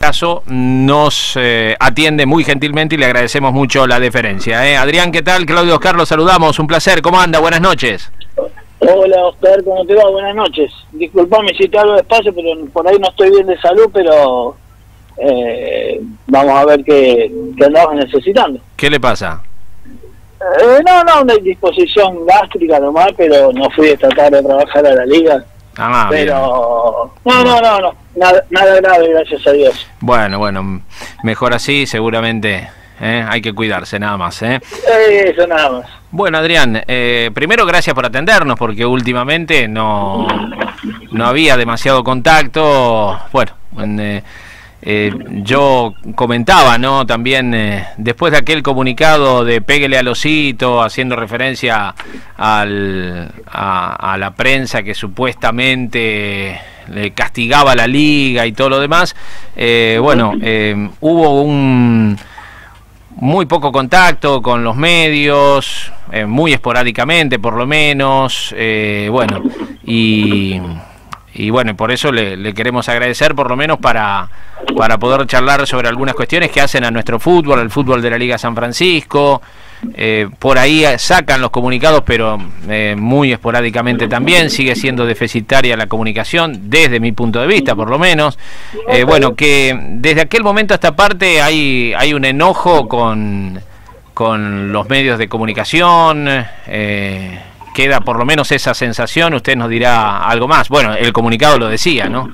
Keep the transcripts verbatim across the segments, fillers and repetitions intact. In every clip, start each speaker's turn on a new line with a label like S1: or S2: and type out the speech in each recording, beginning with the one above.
S1: caso nos eh, atiende muy gentilmente y le agradecemos mucho la deferencia. ¿eh? Adrián, ¿qué tal? Claudio Oscar, lo saludamos, un placer, ¿cómo anda? Buenas noches.
S2: Hola Oscar, ¿cómo te va? Buenas noches. Disculpame si te hablo despacio, pero por ahí no estoy bien de salud, pero eh, vamos a ver qué, qué andamos necesitando.
S1: ¿Qué le pasa?
S2: Eh, no, no, una disposición gástrica nomás, pero no fui esta tarde a trabajar a la liga.
S1: Ah,
S2: pero no, no, no, no, nada, nada grave, gracias a Dios.
S1: Bueno, bueno, mejor así, seguramente ¿eh? hay que cuidarse nada más. ¿eh?
S2: Eso nada más.
S1: Bueno, Adrián, eh, primero gracias por atendernos, porque últimamente no, no había demasiado contacto. Bueno, en, eh, eh, yo comentaba, ¿no? También eh, después de aquel comunicado de Péguele al Osito, haciendo referencia al, a, a la prensa que supuestamente le castigaba a la liga y todo lo demás, eh, bueno, eh, hubo un muy poco contacto con los medios, eh, muy esporádicamente por lo menos, eh, bueno, y, y bueno, por eso le, le queremos agradecer por lo menos para, para poder charlar sobre algunas cuestiones que hacen a nuestro fútbol, al fútbol de la Liga San Francisco. Eh, por ahí sacan los comunicados, pero eh, muy esporádicamente también, sigue siendo deficitaria la comunicación, desde mi punto de vista por lo menos. Eh, bueno, que desde aquel momento a esta parte hay, hay un enojo con, con los medios de comunicación, eh, queda por lo menos esa sensación, usted nos dirá algo más. Bueno, el comunicado lo decía, ¿no?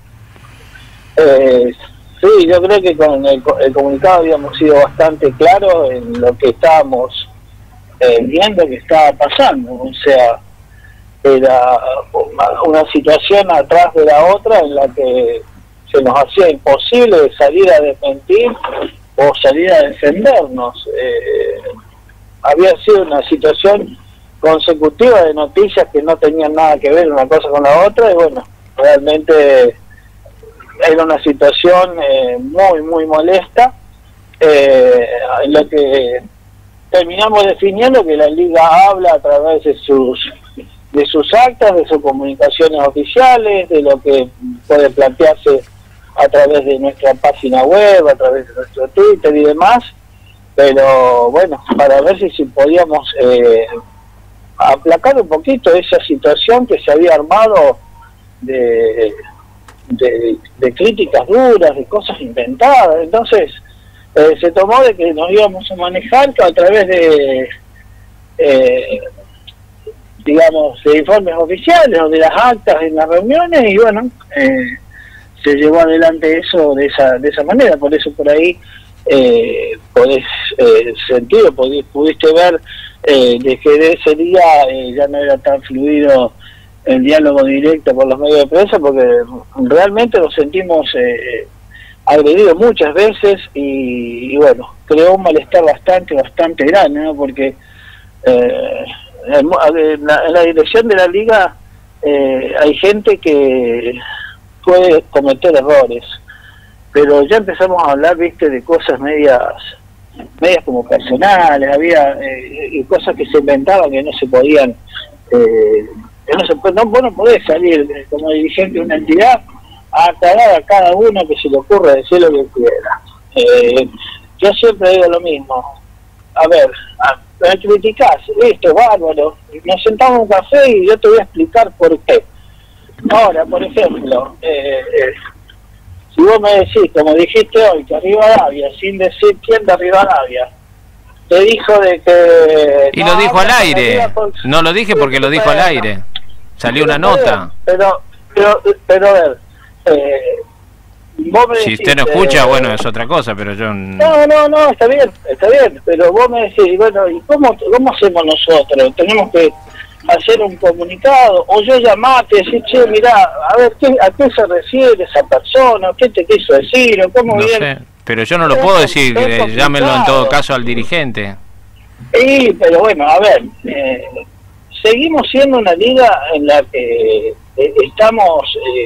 S2: Eh... Sí, yo creo que con el, el comunicado habíamos sido bastante claros en lo que estábamos eh, viendo que estaba pasando. O sea, era una situación atrás de la otra en la que se nos hacía imposible salir a desmentir o salir a defendernos. Eh, había sido una situación consecutiva de noticias que no tenían nada que ver una cosa con la otra y bueno, realmente era una situación eh, muy, muy molesta, eh, en lo que terminamos definiendo que la liga habla a través de sus de sus actas, de sus comunicaciones oficiales, de lo que puede plantearse a través de nuestra página web, a través de nuestro Twitter y demás, pero bueno, para ver si, si podíamos eh, aplacar un poquito esa situación que se había armado de... De, de críticas duras, de cosas inventadas. Entonces eh, se tomó de que nos íbamos a manejar a través de eh, digamos de informes oficiales o de las actas en las reuniones y bueno, eh, se llevó adelante eso de esa de esa manera. Por eso por ahí eh, podés eh, sentir o podés, pudiste ver eh, de que de ese día eh, ya no era tan fluido el diálogo directo por los medios de prensa, porque realmente lo sentimos eh, agredido muchas veces y, y bueno, creó un malestar bastante, bastante grande, ¿no? Porque eh, en, la, en la dirección de la liga eh, hay gente que puede cometer errores, pero ya empezamos a hablar, viste, de cosas medias medias como personales, había eh, cosas que se inventaban que no se podían eh, No, se puede, no, vos no podés salir como dirigente de una entidad a aclarar a cada uno que se le ocurra decir lo que quiera. Eh, yo siempre digo lo mismo. A ver, a, me criticás, listo, bárbaro. Nos sentamos en un café y yo te voy a explicar por qué. Ahora, por ejemplo, eh, eh, si vos me decís, como dijiste hoy, que Rivadavia, sin decir quién de Rivadavia, te dijo de que...
S1: Y no, lo dijo al aire. Por... No lo dije porque lo dijo al aire. Salió una nota.
S2: Pero, pero, pero a ver, eh, vos me
S1: si
S2: decís,
S1: usted no escucha,
S2: eh,
S1: bueno, es otra cosa, pero yo...
S2: No, no, no, está bien, está bien, pero vos me decís, bueno, ¿y cómo, cómo hacemos nosotros? Tenemos que hacer un comunicado, o yo llamarte y decir, che, mirá, a ver, ¿qué, ¿a qué se refiere esa persona? ¿Qué te quiso decir? ¿O cómo
S1: no
S2: viene?
S1: sé, pero yo no lo puedo decir, eh, llámelo en todo caso al dirigente.
S2: Sí, pero bueno, a ver, eh, seguimos siendo una liga en la que eh, estamos eh,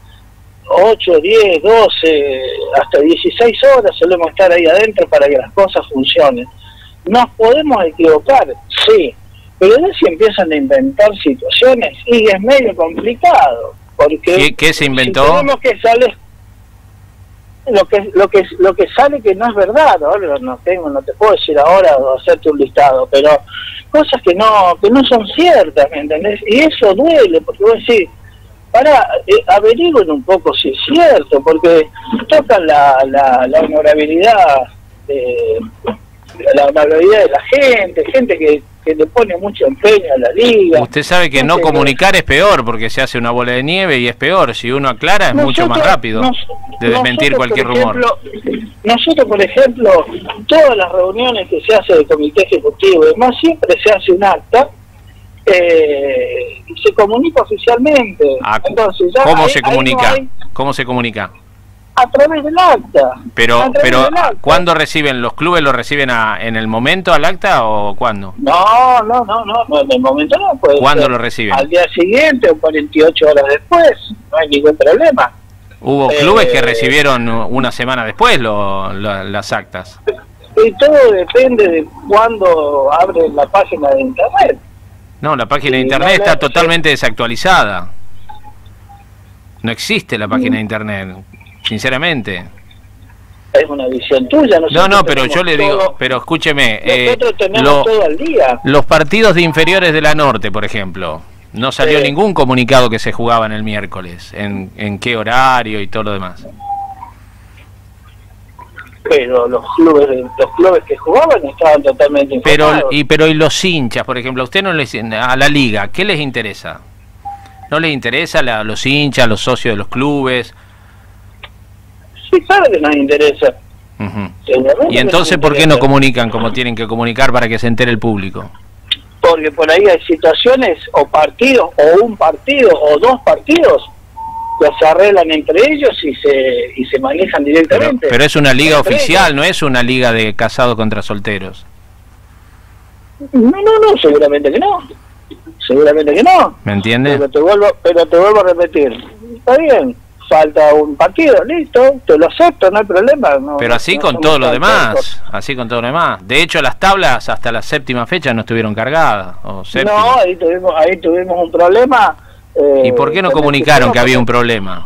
S2: ocho, diez, doce, hasta dieciséis horas solemos estar ahí adentro para que las cosas funcionen. Nos podemos equivocar, sí, pero ya si empiezan a inventar situaciones y es medio complicado, porque
S1: ¿Qué, qué se inventó?
S2: Si tenemos que salir, lo que lo que lo que sale que no es verdad, ahora no tengo, no te puedo decir ahora o hacerte un listado, pero cosas que no que no son ciertas, ¿me entendés? Y eso duele, porque vos decís, para eh, averigüen un poco si es cierto, porque tocan la la, la honorabilidad de la honorabilidad de la gente, gente que que le pone mucho empeño a la liga.
S1: Usted sabe que no comunicar es peor, porque se hace una bola de nieve y es peor. Si uno aclara es nosotros, mucho más rápido nos, de desmentir cualquier ejemplo,
S2: rumor. Nosotros, por ejemplo, todas las reuniones que se hace del comité ejecutivo, además siempre se hace un acta eh, y se comunica oficialmente.
S1: Ah, Entonces, ya ¿Cómo ahí, se comunica? No hay... ¿Cómo se comunica?
S2: A través del acta.
S1: Pero, pero acta. ¿Cuándo reciben? ¿Los clubes lo reciben a, en el momento al acta o cuándo?
S2: No, no, no, no, no en el momento no. Puede
S1: ¿Cuándo lo reciben?
S2: Al día siguiente o cuarenta y ocho horas después, no hay ningún problema.
S1: Hubo eh, clubes que recibieron una semana después lo, lo, las actas.
S2: Y todo depende de cuándo abren la página de internet.
S1: No, la página de internet no está totalmente desactualizada. No existe la página de internet. Sinceramente
S2: es una visión tuya.
S1: No, no, pero yo le digo, todo, pero escúcheme,
S2: nosotros eh, tenemos lo, todo al día.
S1: Los partidos de inferiores de la Norte, por ejemplo, no salió sí. ningún comunicado que se jugaban el miércoles, en, en qué horario y todo lo demás.
S2: Pero los clubes, los clubes que jugaban estaban totalmente informados.
S1: Pero y pero y los hinchas, por ejemplo, a usted no les, a la liga, ¿qué les interesa? ¿No les interesa la, los hinchas, los socios de los clubes?
S2: Sí, claro que nos interesa.
S1: Uh-huh. ¿Y entonces por qué no comunican como tienen que comunicar para que se entere el público?
S2: Porque por ahí hay situaciones o partidos, o un partido, o dos partidos, que se arreglan entre ellos y se y se manejan directamente.
S1: Pero, pero es una liga entre oficial, ellos. No es una liga de casados contra solteros.
S2: No, no, no, seguramente que no. Seguramente que no.
S1: ¿Me entiendes?
S2: Pero te vuelvo, pero te vuelvo a repetir. Está bien. Falta un partido, listo, te lo acepto, no hay problema. No,
S1: pero así
S2: no,
S1: con
S2: no
S1: todo lo demás, así con todo lo demás. De hecho, las tablas hasta la séptima fecha no estuvieron cargadas. O
S2: no, ahí tuvimos, ahí tuvimos un problema.
S1: Eh, ¿Y por qué no comunicaron que, que había un problema?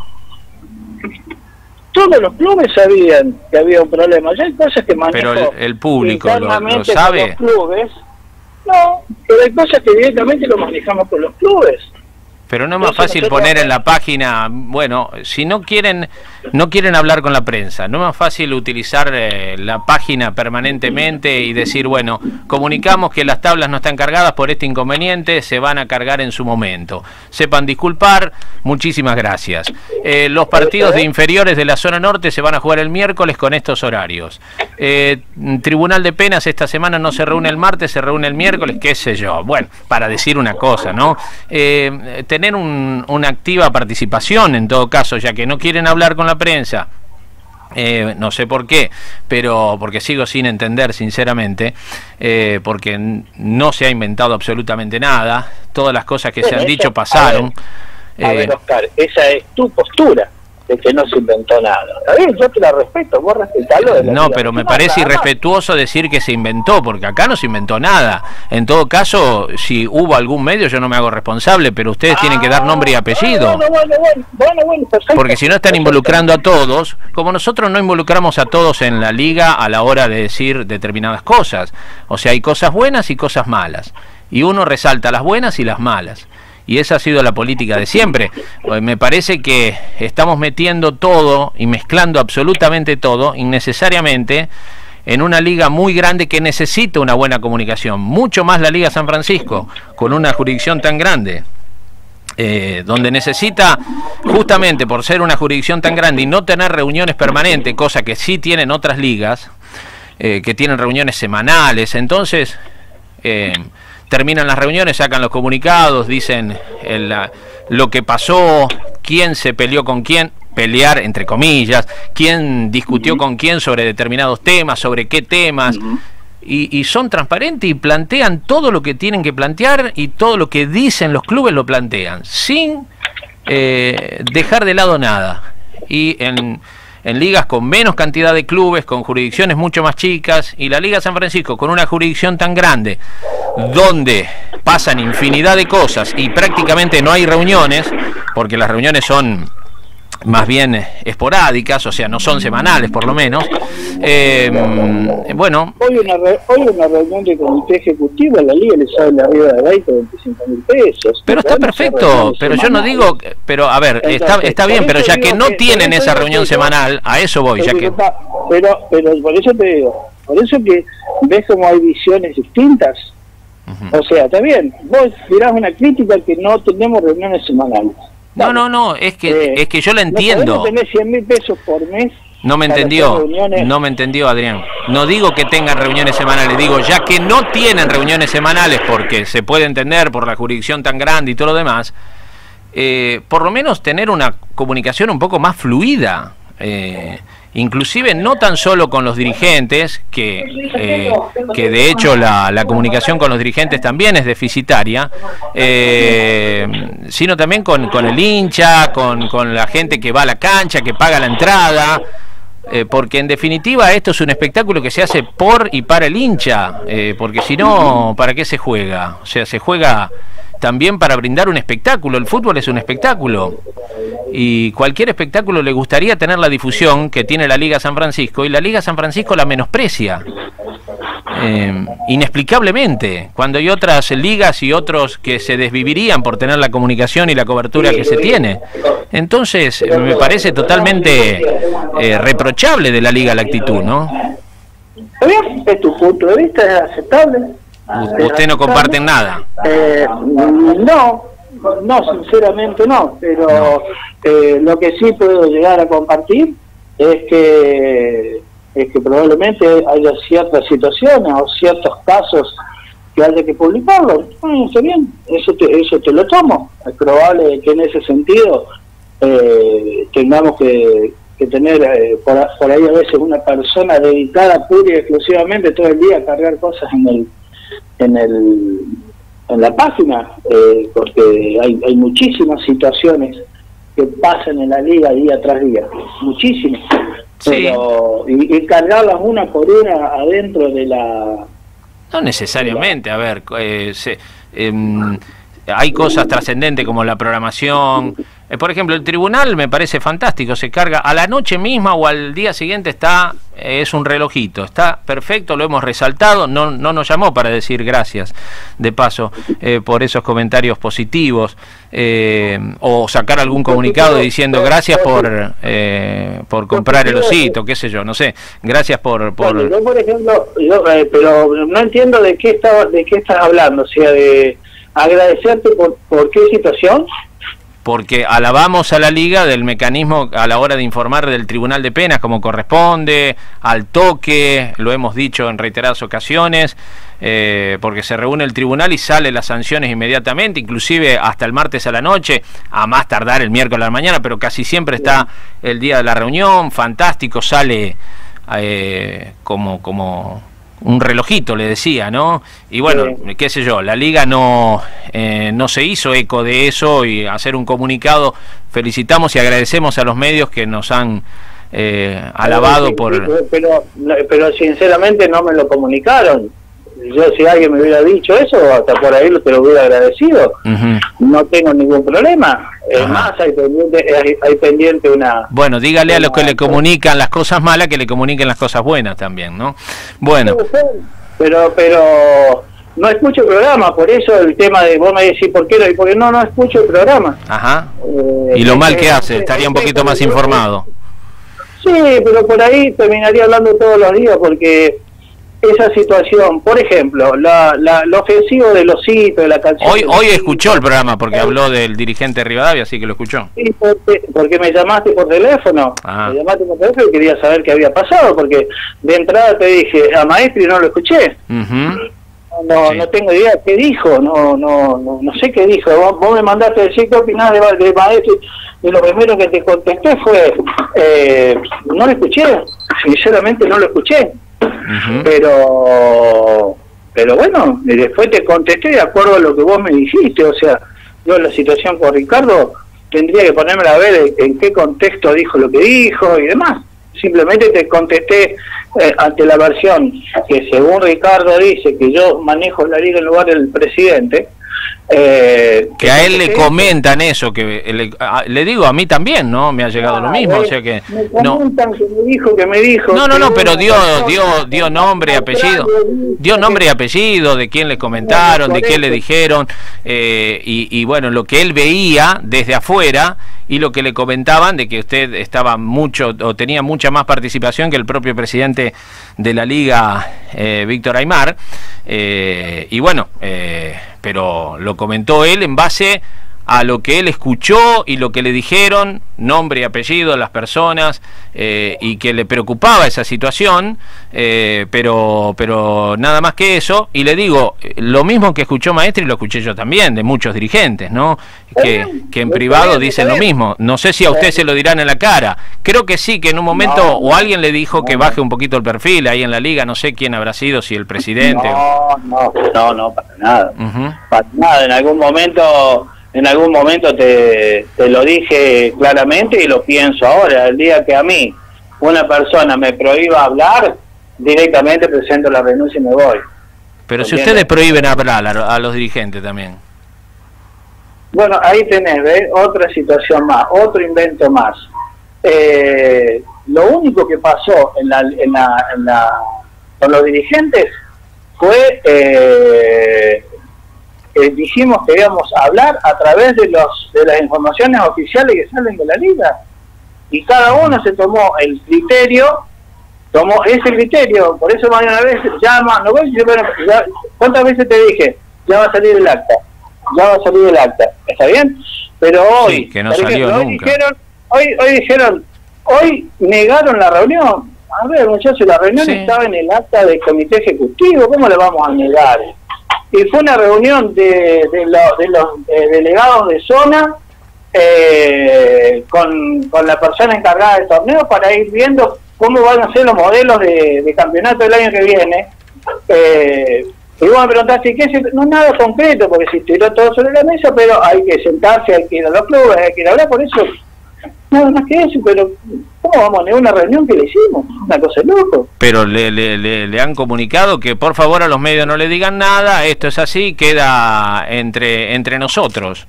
S2: Todos los clubes sabían que había un problema. Ya hay cosas que manejo.
S1: Pero el, el público lo, lo sabe.
S2: Los clubes, no, pero hay cosas que directamente lo manejamos con los clubes.
S1: Pero no es más fácil poner en la página, bueno, si no quieren no quieren hablar con la prensa, no es más fácil utilizar eh, la página permanentemente y decir, bueno, comunicamos que las tablas no están cargadas por este inconveniente, se van a cargar en su momento. Sepan disculpar, muchísimas gracias. Eh, los partidos de inferiores de la zona norte se van a jugar el miércoles con estos horarios. Eh, Tribunal de Penas esta semana no se reúne el martes, se reúne el miércoles, qué sé yo. Bueno, para decir una cosa, ¿no? Eh, tener un, una activa participación en todo caso, ya que no quieren hablar con la prensa, eh, no sé por qué, pero porque sigo sin entender sinceramente, eh, porque no se ha inventado absolutamente nada, todas las cosas que bueno, se han dicho pasaron.
S2: A ver, a ver, Oscar, esa es tu postura de que no se inventó nada. A ver, yo te la respeto, vos respetalo. De la
S1: no, pero me parece irrespetuoso decir que se inventó, porque acá no se inventó nada. En todo caso, si hubo algún medio, yo no me hago responsable, pero ustedes ah, tienen que dar nombre y apellido. Bueno, bueno, bueno, bueno, bueno, perfecto, porque si no están involucrando a todos, como nosotros no involucramos a todos en la liga a la hora de decir determinadas cosas. O sea, hay cosas buenas y cosas malas. Y uno resalta las buenas y las malas. Y esa ha sido la política de siempre. Me parece que estamos metiendo todo y mezclando absolutamente todo innecesariamente en una liga muy grande que necesita una buena comunicación, mucho más la Liga San Francisco, con una jurisdicción tan grande, eh, donde necesita, justamente por ser una jurisdicción tan grande y no tener reuniones permanentes, cosa que sí tienen otras ligas, eh, que tienen reuniones semanales. Entonces eh, terminan las reuniones, sacan los comunicados, dicen el, lo que pasó, quién se peleó con quién, pelear entre comillas, quién discutió uh-huh. con quién sobre determinados temas, sobre qué temas, uh-huh. y, y son transparentes y plantean todo lo que tienen que plantear y todo lo que dicen los clubes lo plantean, sin eh, dejar de lado nada. Y en... en ligas con menos cantidad de clubes, con jurisdicciones mucho más chicas, y la Liga San Francisco con una jurisdicción tan grande, donde pasan infinidad de cosas y prácticamente no hay reuniones, porque las reuniones son más bien esporádicas, o sea, no son semanales por lo menos. Eh, bueno.
S2: Hoy una, re, hoy una reunión de comité ejecutivo, a la Liga le sale arriba de veinte, veinticinco mil pesos.
S1: Pero está perfecto, pero yo no digo, pero a ver, Entonces, está, está bien, pero ya que no que, tienen esa reunión que semanal, a eso voy, ya que...
S2: Está, pero, pero por eso te digo, por eso que ves como hay visiones distintas. Uh-huh. O sea, está bien, vos dirás una crítica que no tenemos reuniones semanales.
S1: No, no, no, es que eh, es que yo la entiendo.
S2: No tener cien mil pesos por mes.
S1: No me entendió, no me entendió, Adrián. No digo que tengan reuniones semanales, digo, ya que no tienen reuniones semanales, porque se puede entender por la jurisdicción tan grande y todo lo demás, eh, por lo menos tener una comunicación un poco más fluida. Eh, inclusive no tan solo con los dirigentes, que, eh, que de hecho la, la comunicación con los dirigentes también es deficitaria, eh, sino también con, con el hincha, con, con la gente que va a la cancha, que paga la entrada, eh, porque en definitiva esto es un espectáculo que se hace por y para el hincha, eh, porque si no, ¿para qué se juega? O sea, se juega también para brindar un espectáculo. El fútbol es un espectáculo y cualquier espectáculo le gustaría tener la difusión que tiene la Liga San Francisco, y la Liga San Francisco la menosprecia eh, inexplicablemente, cuando hay otras ligas y otros que se desvivirían por tener la comunicación y la cobertura que se tiene. Entonces me parece totalmente eh, reprochable de la Liga la actitud, ¿no?
S2: ¿Es tu punto de vista? ¿Es aceptable?
S1: ¿Usted no comparte nada?
S2: Eh, no, no, sinceramente no, pero no. Eh, lo que sí puedo llegar a compartir es que es que probablemente haya ciertas situaciones o ciertos casos que haya que publicarlo. Bueno, está bien, eso te, eso te lo tomo. Es probable que en ese sentido eh, tengamos que, que tener eh, por, por ahí a veces una persona dedicada pura y exclusivamente todo el día a cargar cosas en el en el en la página, eh, porque hay, hay muchísimas situaciones que pasan en la liga día tras día, muchísimas, sí. Pero y, y cargarlas una por una adentro de la...
S1: No necesariamente, a ver, eh, se, eh, hay cosas trascendentes como la programación. Eh, por ejemplo, el tribunal me parece fantástico, se carga a la noche misma o al día siguiente, está eh, es un relojito, está perfecto, lo hemos resaltado, no no nos llamó para decir gracias, de paso, eh, por esos comentarios positivos, eh, o sacar algún comunicado diciendo gracias por eh, por comprar el osito, qué sé yo, no sé, gracias por... por...
S2: Bueno, yo, por ejemplo, yo, eh, pero no entiendo de qué, estaba, de qué estás hablando, o sea, de agradecerte por, por qué situación.
S1: Porque alabamos a la Liga del mecanismo a la hora de informar del Tribunal de Penas como corresponde, al toque, lo hemos dicho en reiteradas ocasiones, eh, porque se reúne el tribunal y sale las sanciones inmediatamente, inclusive hasta el martes a la noche, a más tardar el miércoles a la mañana, pero casi siempre está el día de la reunión, fantástico, sale eh, como... como un relojito, le decía, ¿no? Y bueno, sí. qué sé yo, la Liga no eh, no se hizo eco de eso y hacer un comunicado. Felicitamos y agradecemos a los medios que nos han eh, alabado sí, por...
S2: Sí, pero, pero sinceramente no me lo comunicaron. Yo, si alguien me hubiera dicho eso, hasta por ahí te lo hubiera agradecido. Uh-huh. No tengo ningún problema. Es uh-huh. más, hay pendiente, hay, hay pendiente una...
S1: Bueno, dígale una, a los que le comunican las cosas malas que le comuniquen las cosas buenas también, ¿no? Bueno.
S2: Pero, pero no escucho el programa, por eso el tema de vos me decís por qué, porque no, no escucho el programa.
S1: Ajá. Eh, y lo mal que hace, estaría un poquito más informado.
S2: Sí, pero por ahí terminaría hablando todos los días, porque... esa situación, por ejemplo, la, la, lo ofensivo de los sitios, de la canción...
S1: Hoy hoy escuchó el programa porque habló del dirigente de Rivadavia, así que lo escuchó.
S2: Sí, porque, porque me llamaste por teléfono, ah. me llamaste por teléfono y quería saber qué había pasado, porque de entrada te dije, a Maestri no lo escuché. Uh-huh. No, sí. no tengo idea qué dijo, no no no, no sé qué dijo. Vos, vos me mandaste a decir qué opinás de, de Maestri, y lo primero que te contesté fue, eh, no lo escuché, sinceramente no lo escuché. Uh-huh. pero pero bueno, y después te contesté de acuerdo a lo que vos me dijiste. O sea, yo en la situación con Ricardo tendría que ponerme a ver en qué contexto dijo lo que dijo y demás. Simplemente te contesté eh, ante la versión que según Ricardo dice que yo manejo la liga en lugar del presidente. Eh,
S1: que a él le comentan eso, que le, a, le digo a mí también, ¿no? Me ha llegado ah, lo mismo, o sea que
S2: me comentan no. que me dijo, que me dijo.
S1: No, no, no, pero dio, dio, dio nombre y apellido, dio nombre y apellido de quién le comentaron, de quién le dijeron, eh, y, y bueno, lo que él veía desde afuera y lo que le comentaban de que usted estaba mucho o tenía mucha más participación que el propio presidente de la Liga, eh, Víctor Aymar, eh, y bueno, eh, pero lo comentó él en base a lo que él escuchó y lo que le dijeron, nombre y apellido de las personas, eh, y que le preocupaba esa situación, eh, pero pero nada más que eso. Y le digo, lo mismo que escuchó Maestri lo escuché yo también, de muchos dirigentes, ¿no? Que, que en privado dicen lo mismo. No sé si a usted se lo dirán en la cara. Creo que sí, que en un momento no, o alguien le dijo que baje un poquito el perfil ahí en la liga, no sé quién habrá sido, si el presidente.
S2: No, no, no, no, para nada. Uh-huh. Para nada, en algún momento... En algún momento te, te lo dije claramente y lo pienso ahora. El día que a mí una persona me prohíba hablar, directamente presento la renuncia y me voy.
S1: Pero si ustedes prohíben hablar a, a los dirigentes también.
S2: Bueno, ahí tenés, ¿ves? Otra situación más, otro invento más. Eh, lo único que pasó en la, en la, en la, con los dirigentes fue... Eh, Eh, dijimos que íbamos a hablar a través de los de las informaciones oficiales que salen de la liga, y cada uno se tomó el criterio, tomó ese criterio. Por eso más de una vez llama, no voy a decir, bueno, ya, ¿cuántas veces te dije? Ya va a salir el acta, ya va a salir el acta, ¿está bien? Pero hoy,
S1: sí, que no salió
S2: ejemplo, hoy
S1: nunca.
S2: dijeron, hoy, hoy dijeron, hoy negaron la reunión. A ver, muchachos, la reunión sí. estaba en el acta del comité ejecutivo, ¿cómo le vamos a negar? Y fue una reunión de, de, lo, de los eh, delegados de zona eh, con, con la persona encargada del torneo para ir viendo cómo van a ser los modelos de, de campeonato del año que viene. Eh, y vos me preguntaste, ¿qué es? No es nada concreto, porque se tiró todo sobre la mesa, pero hay que sentarse, hay que ir a los clubes, hay que ir a hablar, por eso, nada más que eso. Pero ¿cómo vamos a negar una reunión que le hicimos? Una cosa de loco.
S1: Pero le, le, le, le han comunicado que por favor a los medios no le digan nada, esto es así, queda entre entre nosotros.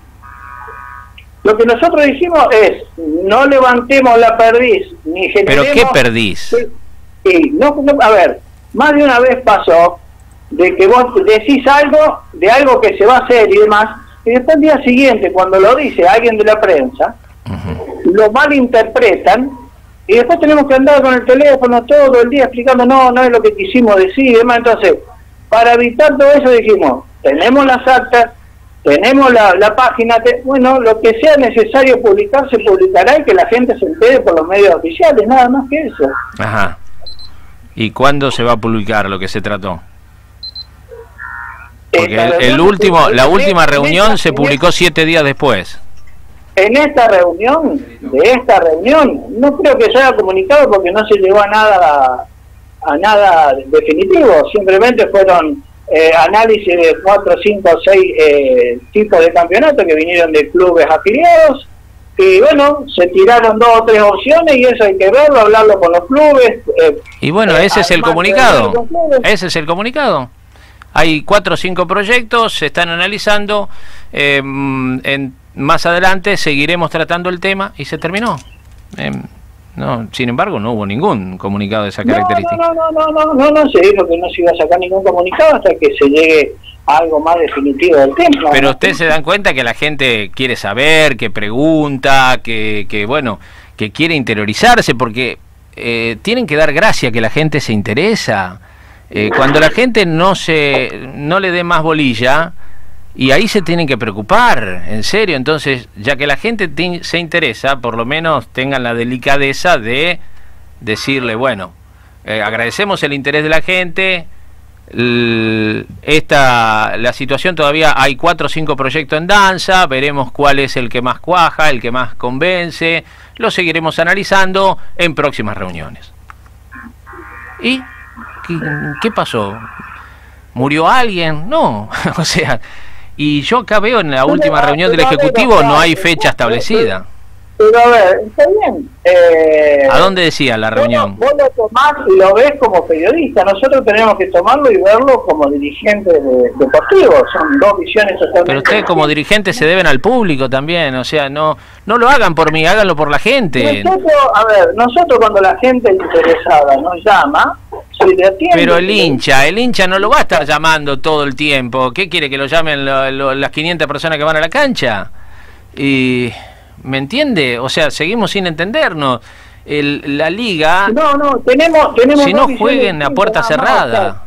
S2: Lo que nosotros dijimos es, no levantemos la perdiz, ni generemos...
S1: ¿Pero qué perdiz?
S2: Sí, no, no, a ver, más de una vez pasó de que vos decís algo, de algo que se va a hacer y demás, y después el día siguiente, cuando lo dice alguien de la prensa, uh-huh. lo malinterpretan, y después tenemos que andar con el teléfono todo el día explicando, no, no es lo que quisimos decir y demás. Entonces, para evitar todo eso dijimos, tenemos las actas, tenemos la, la página, te, bueno, lo que sea necesario publicar se publicará y que la gente se entere por los medios oficiales, nada más que eso.
S1: Ajá. ¿Y cuándo se va a publicar lo que se trató? Porque el, el último, la última reunión se publicó siete días después.
S2: En esta reunión, de esta reunión, no creo que se haya comunicado porque no se llegó a nada, a nada definitivo. Simplemente fueron eh, análisis de cuatro, cinco, seis eh, tipos de campeonatos que vinieron de clubes afiliados. Y bueno, se tiraron dos o tres opciones y eso hay que verlo, hablarlo con los clubes. Eh,
S1: y bueno, ese eh, es el comunicado. Ese es el comunicado. Hay cuatro o cinco proyectos, se están analizando. Eh, en, más adelante seguiremos tratando el tema y se terminó. Eh, no, sin embargo, no hubo ningún comunicado de esa característica.
S2: No, no, no, no, no, no, no, se dijo que no se iba a sacar ningún comunicado hasta que se llegue a algo más definitivo del tema.
S1: Pero ustedes se dan cuenta que la gente quiere saber, que pregunta, que, que bueno, que quiere interiorizarse, porque eh, tienen que dar gracia que la gente se interesa. Eh, cuando la gente no se no le dé más bolilla, y ahí se tienen que preocupar, en serio. Entonces, ya que la gente te, se interesa, por lo menos tengan la delicadeza de decirle, bueno, eh, agradecemos el interés de la gente, l, esta la situación todavía hay cuatro o cinco proyectos en danza, veremos cuál es el que más cuaja, el que más convence, lo seguiremos analizando en próximas reuniones. ¿Y qué, qué pasó? ¿Murió alguien? No, o sea... Y yo acá veo en la última reunión del Ejecutivo no hay fecha establecida.
S2: Pero a ver, está bien. Eh,
S1: ¿A dónde decía la reunión?
S2: Vos, vos lo tomás y lo ves como periodista. Nosotros tenemos que tomarlo y verlo como dirigentes de, deportivos. Son dos visiones totalmente.
S1: Pero ustedes como dirigentes se deben al público también. O sea, no no lo hagan por mí, háganlo por la gente.
S2: Nosotros, a ver, nosotros cuando la gente interesada nos llama, se le atiende.
S1: Pero el hincha, el hincha no lo va a estar llamando todo el tiempo. ¿Qué quiere, que lo llamen lo, lo, las quinientas personas que van a la cancha? Y... ¿Me entiende? O sea, seguimos sin entendernos. El, la liga...
S2: No, no, tenemos... tenemos
S1: si no jueguen a puerta cerrada.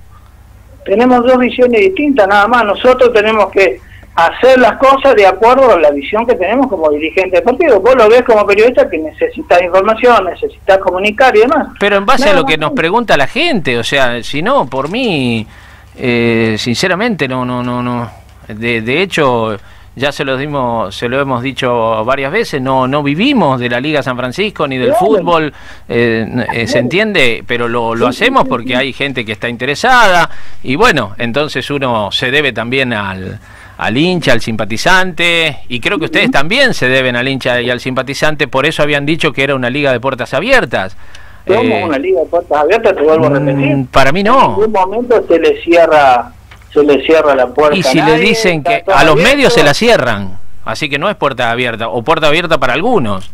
S2: Tenemos dos visiones distintas, nada más. Nosotros tenemos que hacer las cosas de acuerdo a la visión que tenemos como dirigente deportivo. Vos lo ves como periodista que necesitas información, necesitas comunicar y demás.
S1: Pero en base
S2: nada
S1: a lo que
S2: más.
S1: nos pregunta la gente, o sea, si no, por mí, eh, sinceramente, no, no, no, no. De, de hecho... Ya se lo dimos, se lo hemos dicho varias veces, no no vivimos de la Liga San Francisco ni del
S2: Claro.
S1: fútbol, eh, eh, se entiende, pero lo, lo hacemos porque hay gente que está interesada y bueno, entonces uno se debe también al, al hincha, al simpatizante, y creo que ustedes también se deben al hincha y al simpatizante, por eso habían dicho que era una liga de puertas abiertas.
S2: Somos
S1: Eh,
S2: una liga de puertas abiertas, te vuelvo a repetir.
S1: mm, para mí
S2: En
S1: no.
S2: ningún momento se le cierra... se le cierra la puerta.
S1: Y si
S2: a
S1: le
S2: nadie,
S1: dicen
S2: está
S1: que
S2: todo
S1: a los
S2: abierto.
S1: medios se la cierran, así que no es puerta abierta, o puerta abierta para algunos.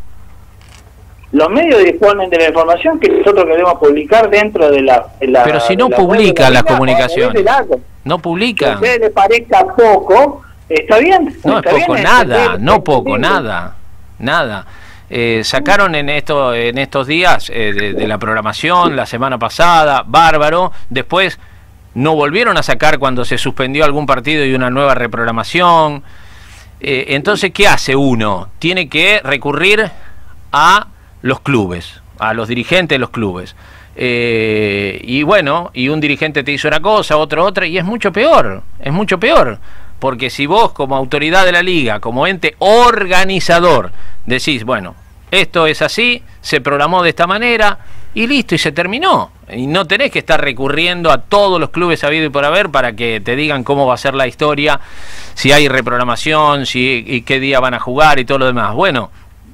S2: Los medios disponen de la información que nosotros queremos publicar dentro de la... de la
S1: Pero si no
S2: de la web de
S1: publica
S2: la
S1: las
S2: liga,
S1: comunicaciones.
S2: o de la-
S1: No
S2: Que a
S1: publica.
S2: ustedes les parezca poco, está bien.
S1: No es
S2: está
S1: poco
S2: bien,
S1: nada,
S2: es-
S1: no
S2: es-
S1: poco
S2: es-
S1: nada, nada. Eh, sacaron en esto, en estos días eh, de, de la programación la semana pasada, bárbaro. Después no volvieron a sacar cuando se suspendió algún partido y una nueva reprogramación. Eh, entonces, ¿qué hace uno? Tiene que recurrir a los clubes, a los dirigentes de los clubes. Eh, y bueno, y un dirigente te hizo una cosa, otro otra, y es mucho peor, es mucho peor. Porque si vos como autoridad de la liga, como ente organizador, decís, bueno, esto es así, se programó de esta manera, y listo, y se terminó. Y no tenés que estar recurriendo a todos los clubes habido y por haber para que te digan cómo va a ser la historia, si hay reprogramación, si y qué día van a jugar y todo lo demás. Bueno,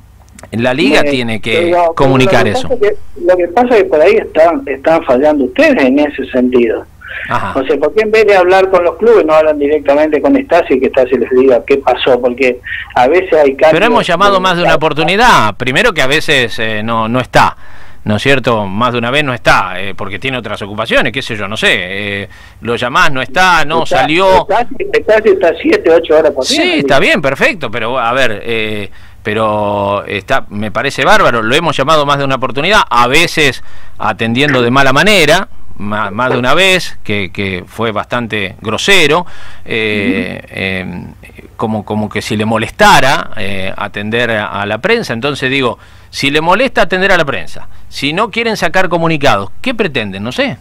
S1: la liga
S2: Eh,
S1: tiene que
S2: pero-
S1: comunicar
S2: pero lo
S1: eso.
S2: que pasa es que- lo que pasa es que por ahí están, están fallando ustedes en ese sentido.
S1: Ajá.
S2: O sea, ¿por qué en vez de hablar con los clubes no hablan directamente con Stasi y que Stasi les diga qué pasó? Porque a veces hay cambios...
S1: Pero hemos llamado más de una oportunidad. Primero que a veces eh, no, no está, ¿no es cierto? Más de una vez no está, eh, porque tiene otras ocupaciones, qué sé yo, no sé. Eh, lo llamás, no está, no
S2: Está-
S1: salió.
S2: Stasi Stasi está siete, ocho horas por día.
S1: Sí, está bien, perfecto, pero a ver, eh, pero está, me parece bárbaro. Lo hemos llamado más de una oportunidad, a veces atendiendo de mala manera, más, más de una vez, que, que fue bastante grosero, eh, eh, como, como que si le molestara eh, atender a, a la prensa. Entonces digo, si le molesta atender a la prensa, si no quieren sacar comunicados, ¿qué pretenden? No sé.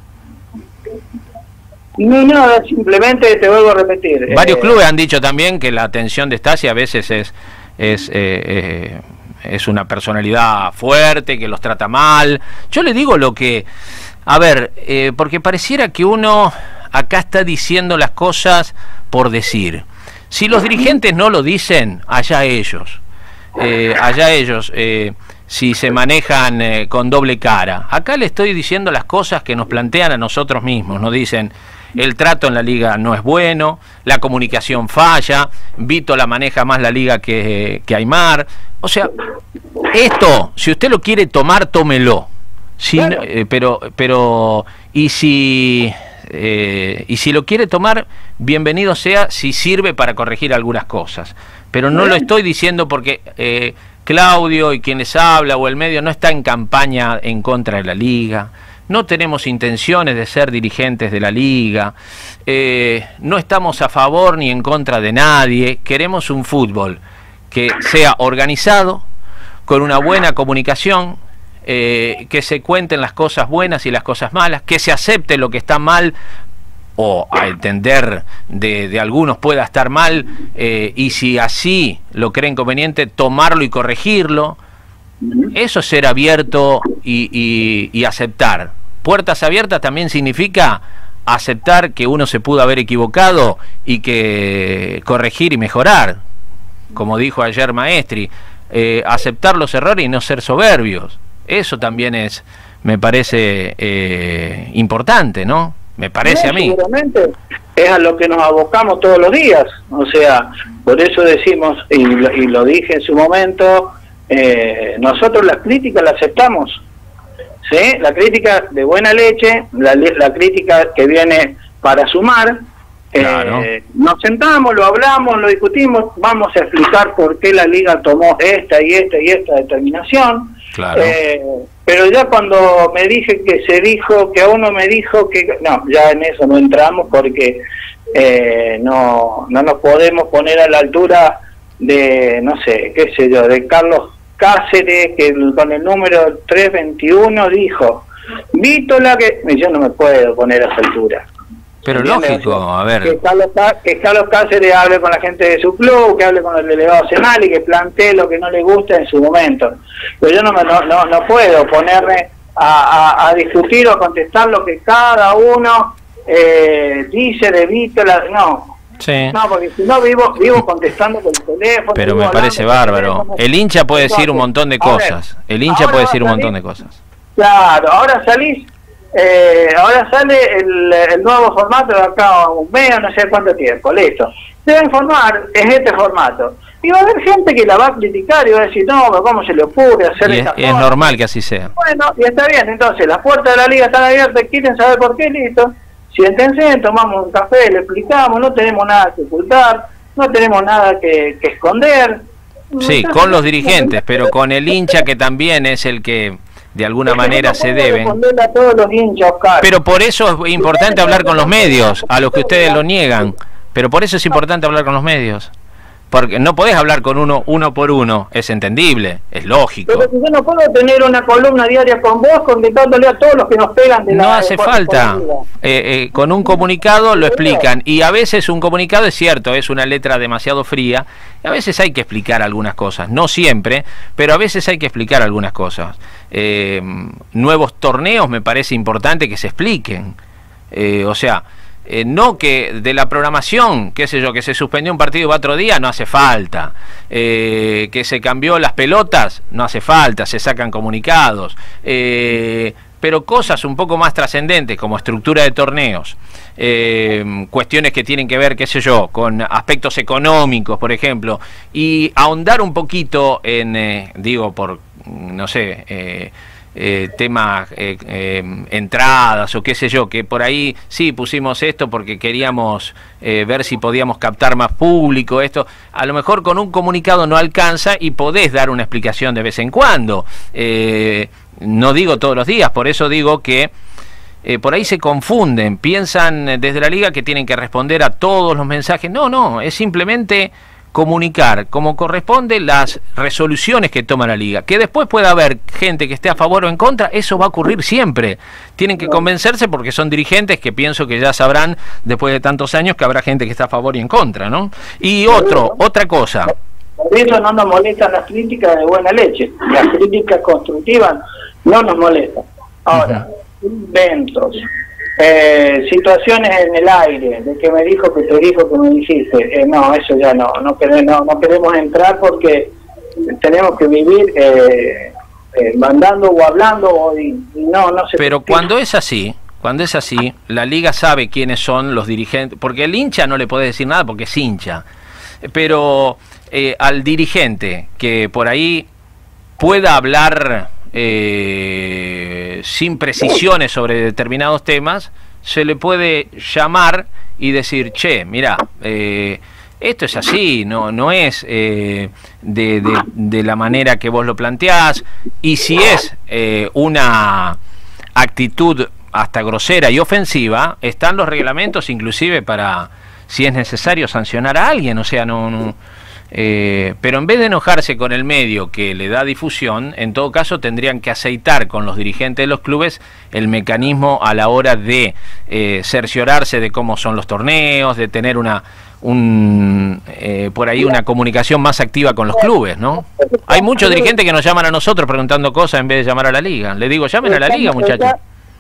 S2: No, no, simplemente te vuelvo a repetir.
S1: Varios
S2: eh,
S1: clubes han dicho también que la atención de Stasi a veces es es eh, eh, es una personalidad fuerte, que los trata mal. Yo le digo lo que... A ver, eh, porque pareciera que uno acá está diciendo las cosas por decir. Si los dirigentes no lo dicen, allá ellos. Eh, allá ellos, eh, si se manejan eh, con doble cara. Acá le estoy diciendo las cosas que nos plantean a nosotros mismos. Nos dicen, el trato en la liga no es bueno, la comunicación falla, Vito la maneja más la liga que, que Aymar. O sea, esto, si usted lo quiere tomar, tómelo. Si,
S2: Claro.
S1: eh, pero, pero, y si... Eh, y si lo quiere tomar, bienvenido sea si sirve para corregir algunas cosas. Pero no lo estoy diciendo porque eh, Claudio y quien les habla o el medio no está en campaña en contra de la liga. No tenemos intenciones de ser dirigentes de la liga. Eh, no estamos a favor ni en contra de nadie. Queremos un fútbol que sea organizado, con una buena comunicación, Eh, que se cuenten las cosas buenas y las cosas malas, que se acepte lo que está mal o a entender de, de algunos pueda estar mal, eh, y si así lo creen conveniente, tomarlo y corregirlo. Eso es ser abierto y, y, y aceptar. Puertas abiertas también significa aceptar que uno se pudo haber equivocado y que corregir y mejorar. Como dijo ayer Maestri, eh, aceptar los errores y no ser soberbios. Eso también es, me parece eh, importante, ¿no? Me parece
S2: no,
S1: a mí.
S2: Seguramente es a lo que nos abocamos todos los días. O sea, por eso decimos, y lo, y lo dije en su momento, eh, nosotros las críticas las aceptamos. ¿Sí? La crítica de buena leche, la, la crítica que viene para sumar.
S1: Claro.
S2: Eh, nos sentamos, lo hablamos, lo discutimos, vamos a explicar por qué la liga tomó esta y esta y esta determinación.
S1: Claro.
S2: Eh, pero ya cuando me dije que se dijo, que a uno me dijo que... No, ya en eso no entramos porque eh, no, no nos podemos poner a la altura de, no sé, qué sé yo, de Carlos Cáceres, que con el número trescientos veintiuno dijo, Vítola, que yo no me puedo poner a esa altura.
S1: Pero lógico, a ver.
S2: Que Carlos, que Carlos Cáceres hable con la gente de su club, que hable con el delegado Senal y que plantee lo que no le gusta en su momento. Pero yo no me, no, no, no puedo ponerme a, a, a discutir o a contestar lo que cada uno eh, dice de Vítola, no.
S1: Sí.
S2: No, porque si no vivo, vivo contestando por el teléfono.
S1: Pero me parece bárbaro. El hincha puede decir un montón de cosas. El hincha puede decir un montón de cosas.
S2: Claro, ahora salís. Eh, ahora sale el, el nuevo formato de acá un mes, no sé cuánto tiempo, listo. Se va a informar, es este formato. Y va a haber gente que la va a criticar y va a decir, no, pero ¿cómo se le ocurre hacer
S1: y
S2: esta
S1: es, es normal que así sea.
S2: Bueno, y está bien, entonces las puertas de la liga están abiertas, quieren saber por qué, listo. Siéntense, tomamos un café, le explicamos, no tenemos nada que ocultar, no tenemos nada que, que esconder.
S1: Sí, entonces, con los dirigentes, pero con el hincha que también es el que... de alguna manera se deben.
S2: A todos los hinchas, Oscar.
S1: Pero por eso es importante hablar con los medios, a los que ustedes lo niegan. Pero por eso es importante hablar con los medios. Porque no podés hablar con uno uno por uno, es entendible, es lógico.
S2: Pero si yo no puedo tener una columna diaria con vos contestándole a todos los que nos pegan de la...
S1: No hace
S2: de
S1: falta. Eh, eh, con un comunicado lo explican. Y a veces un comunicado es cierto, es una letra demasiado fría. A veces hay que explicar algunas cosas, no siempre, pero a veces hay que explicar algunas cosas. Eh, nuevos torneos me parece importante que se expliquen. Eh, o sea... Eh, no que de la programación, qué sé yo, que se suspendió un partido para otro día, no hace falta. Eh, que se cambió las pelotas, no hace falta, se sacan comunicados. Eh, pero cosas un poco más trascendentes como estructura de torneos, eh, cuestiones que tienen que ver, qué sé yo, con aspectos económicos, por ejemplo, y ahondar un poquito en, eh, digo, por, no sé... Eh, Eh, temas, eh, eh, entradas o qué sé yo, que por ahí sí pusimos esto porque queríamos eh, ver si podíamos captar más público, esto, a lo mejor con un comunicado no alcanza y podés dar una explicación de vez en cuando, eh, no digo todos los días, por eso digo que eh, por ahí se confunden, piensan desde la liga que tienen que responder a todos los mensajes, no, no, es simplemente comunicar como corresponde las resoluciones que toma la liga. Que después pueda haber gente que esté a favor o en contra, eso va a ocurrir siempre. Tienen que convencerse porque son dirigentes que pienso que ya sabrán después de tantos años que habrá gente que está a favor y en contra, ¿no? Y otro, otra cosa.
S2: Por eso no nos molestan las críticas de buena leche. Las críticas constructivas no nos molestan. Ahora, uh-huh. inventos. Eh, situaciones en el aire, de que me dijo, que te dijo, que me dijiste, eh, no, eso ya no, no, no, no queremos entrar porque tenemos que vivir eh, eh, mandando o hablando o, y, y no, no se...
S1: Pero cuando es así, cuando es así, la liga sabe quiénes son los dirigentes, porque el hincha no le puede decir nada porque es hincha, pero eh, al dirigente que por ahí pueda hablar... Eh, sin precisiones sobre determinados temas, se le puede llamar y decir, che, mira, eh, esto es así, no, no es eh, de, de, de la manera que vos lo planteás, y si es eh, una actitud hasta grosera y ofensiva, están los reglamentos inclusive para, si es necesario, sancionar a alguien, o sea, no... no Eh, pero en vez de enojarse con el medio que le da difusión, en todo caso tendrían que aceitar con los dirigentes de los clubes el mecanismo a la hora de eh, cerciorarse de cómo son los torneos, de tener una un eh, por ahí una comunicación más activa con los clubes, ¿no? Hay muchos dirigentes que nos llaman a nosotros preguntando cosas en vez de llamar a la liga. Le digo, llamen a la liga, muchachos.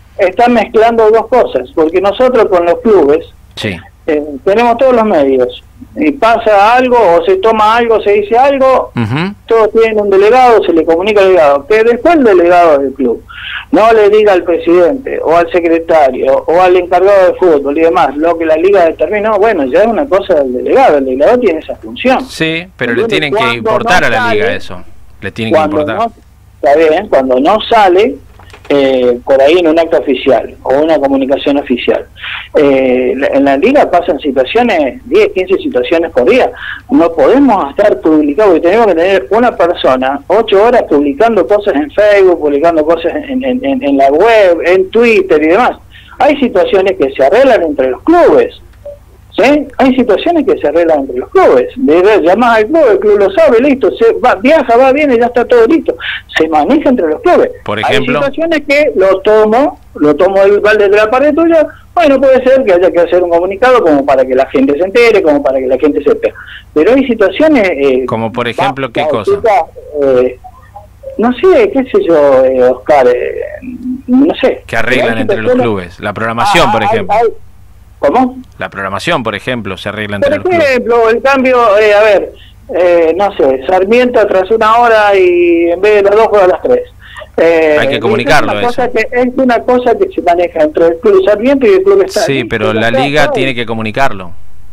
S2: Están mezclando dos cosas, porque nosotros con los clubes
S1: sí.
S2: eh, tenemos todos los medios. y pasa algo, o se toma algo, se dice algo, uh-huh. todos tienen un delegado, se le comunica al delegado, que después el delegado del club no le diga al presidente, o al secretario, o al encargado de fútbol y demás, lo que la liga determinó, bueno, ya es una cosa del delegado, el delegado tiene esa función.
S1: Sí, pero Entonces, le tienen que importar no a la sale, liga eso, le tienen que importar.
S2: No, está bien, cuando no sale, Eh, por ahí en un acto oficial o una comunicación oficial. Eh, en la liga pasan situaciones, diez, quince situaciones por día. No podemos estar publicados y tenemos que tener una persona ocho horas publicando cosas en Facebook, publicando cosas en, en, en, en la web, en Twitter y demás. Hay situaciones que se arreglan entre los clubes. ¿Sí? Hay situaciones que se arreglan entre los clubes. De llamás al club, el club lo sabe, listo, se va, viaja, va, viene, ya está todo listo. Se maneja entre los clubes.
S1: Por ejemplo,
S2: hay situaciones que lo tomo, lo tomo el balde de la parte tuya. Bueno, puede ser que haya que hacer un comunicado como para que la gente se entere, como para que la gente sepa. Pero hay situaciones... Eh,
S1: como por ejemplo, ¿qué cosa?
S2: Eh, no sé, qué sé yo, eh, Oscar, eh, no sé.
S1: Que arreglan entre los clubes. La programación, ah, por ejemplo. Hay, hay,
S2: ¿Cómo?
S1: La programación, por ejemplo, se arregla entre
S2: por
S1: los clubes.
S2: Por ejemplo, el cambio, eh, a ver, eh, no sé, Sarmiento tras una hora y en vez de las dos juega a las tres. Eh,
S1: Hay que comunicarlo
S2: es una,
S1: eso.
S2: Que, es una cosa que se maneja entre el club Sarmiento y el club Estadio.
S1: Sí, pero la liga tiene que comunicarlo.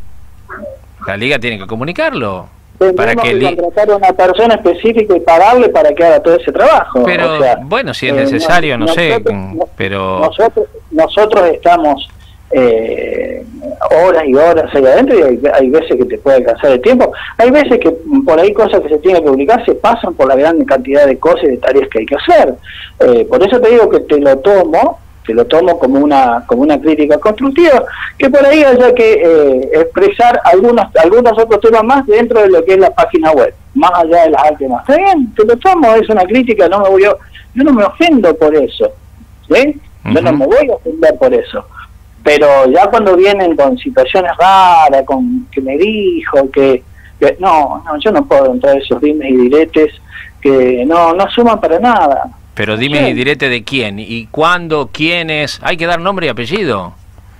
S1: La liga tiene que comunicarlo.
S2: Tendremos
S1: para que,
S2: que contratar a una persona específica y pagarle para que haga todo ese trabajo.
S1: Pero,
S2: o sea,
S1: bueno, si es
S2: eh,
S1: necesario, no, no sé,
S2: nosotros,
S1: pero...
S2: Nosotros, nosotros estamos... Eh, horas y horas ahí adentro y hay, hay veces que te puede alcanzar el tiempo, hay veces que por ahí cosas que se tienen que publicar se pasan por la gran cantidad de cosas y de tareas que hay que hacer, eh, por eso te digo que te lo tomo te lo tomo como una como una crítica constructiva, que por ahí haya que eh, expresar algunos algunos otros temas más dentro de lo que es la página web, más allá de las artes más. Está bien, te lo tomo, es una crítica, no me voy a, yo no me ofendo por eso, ¿sí? Yo uh-huh. no me voy a ofender por eso. Pero ya cuando vienen con situaciones raras, con que me dijo, que, que no, no, yo no puedo entrar en esos dimes y diretes que no, no suman para nada.
S1: Pero dimes sí. y diretes de quién, y cuándo, quiénes, hay que dar nombre y apellido.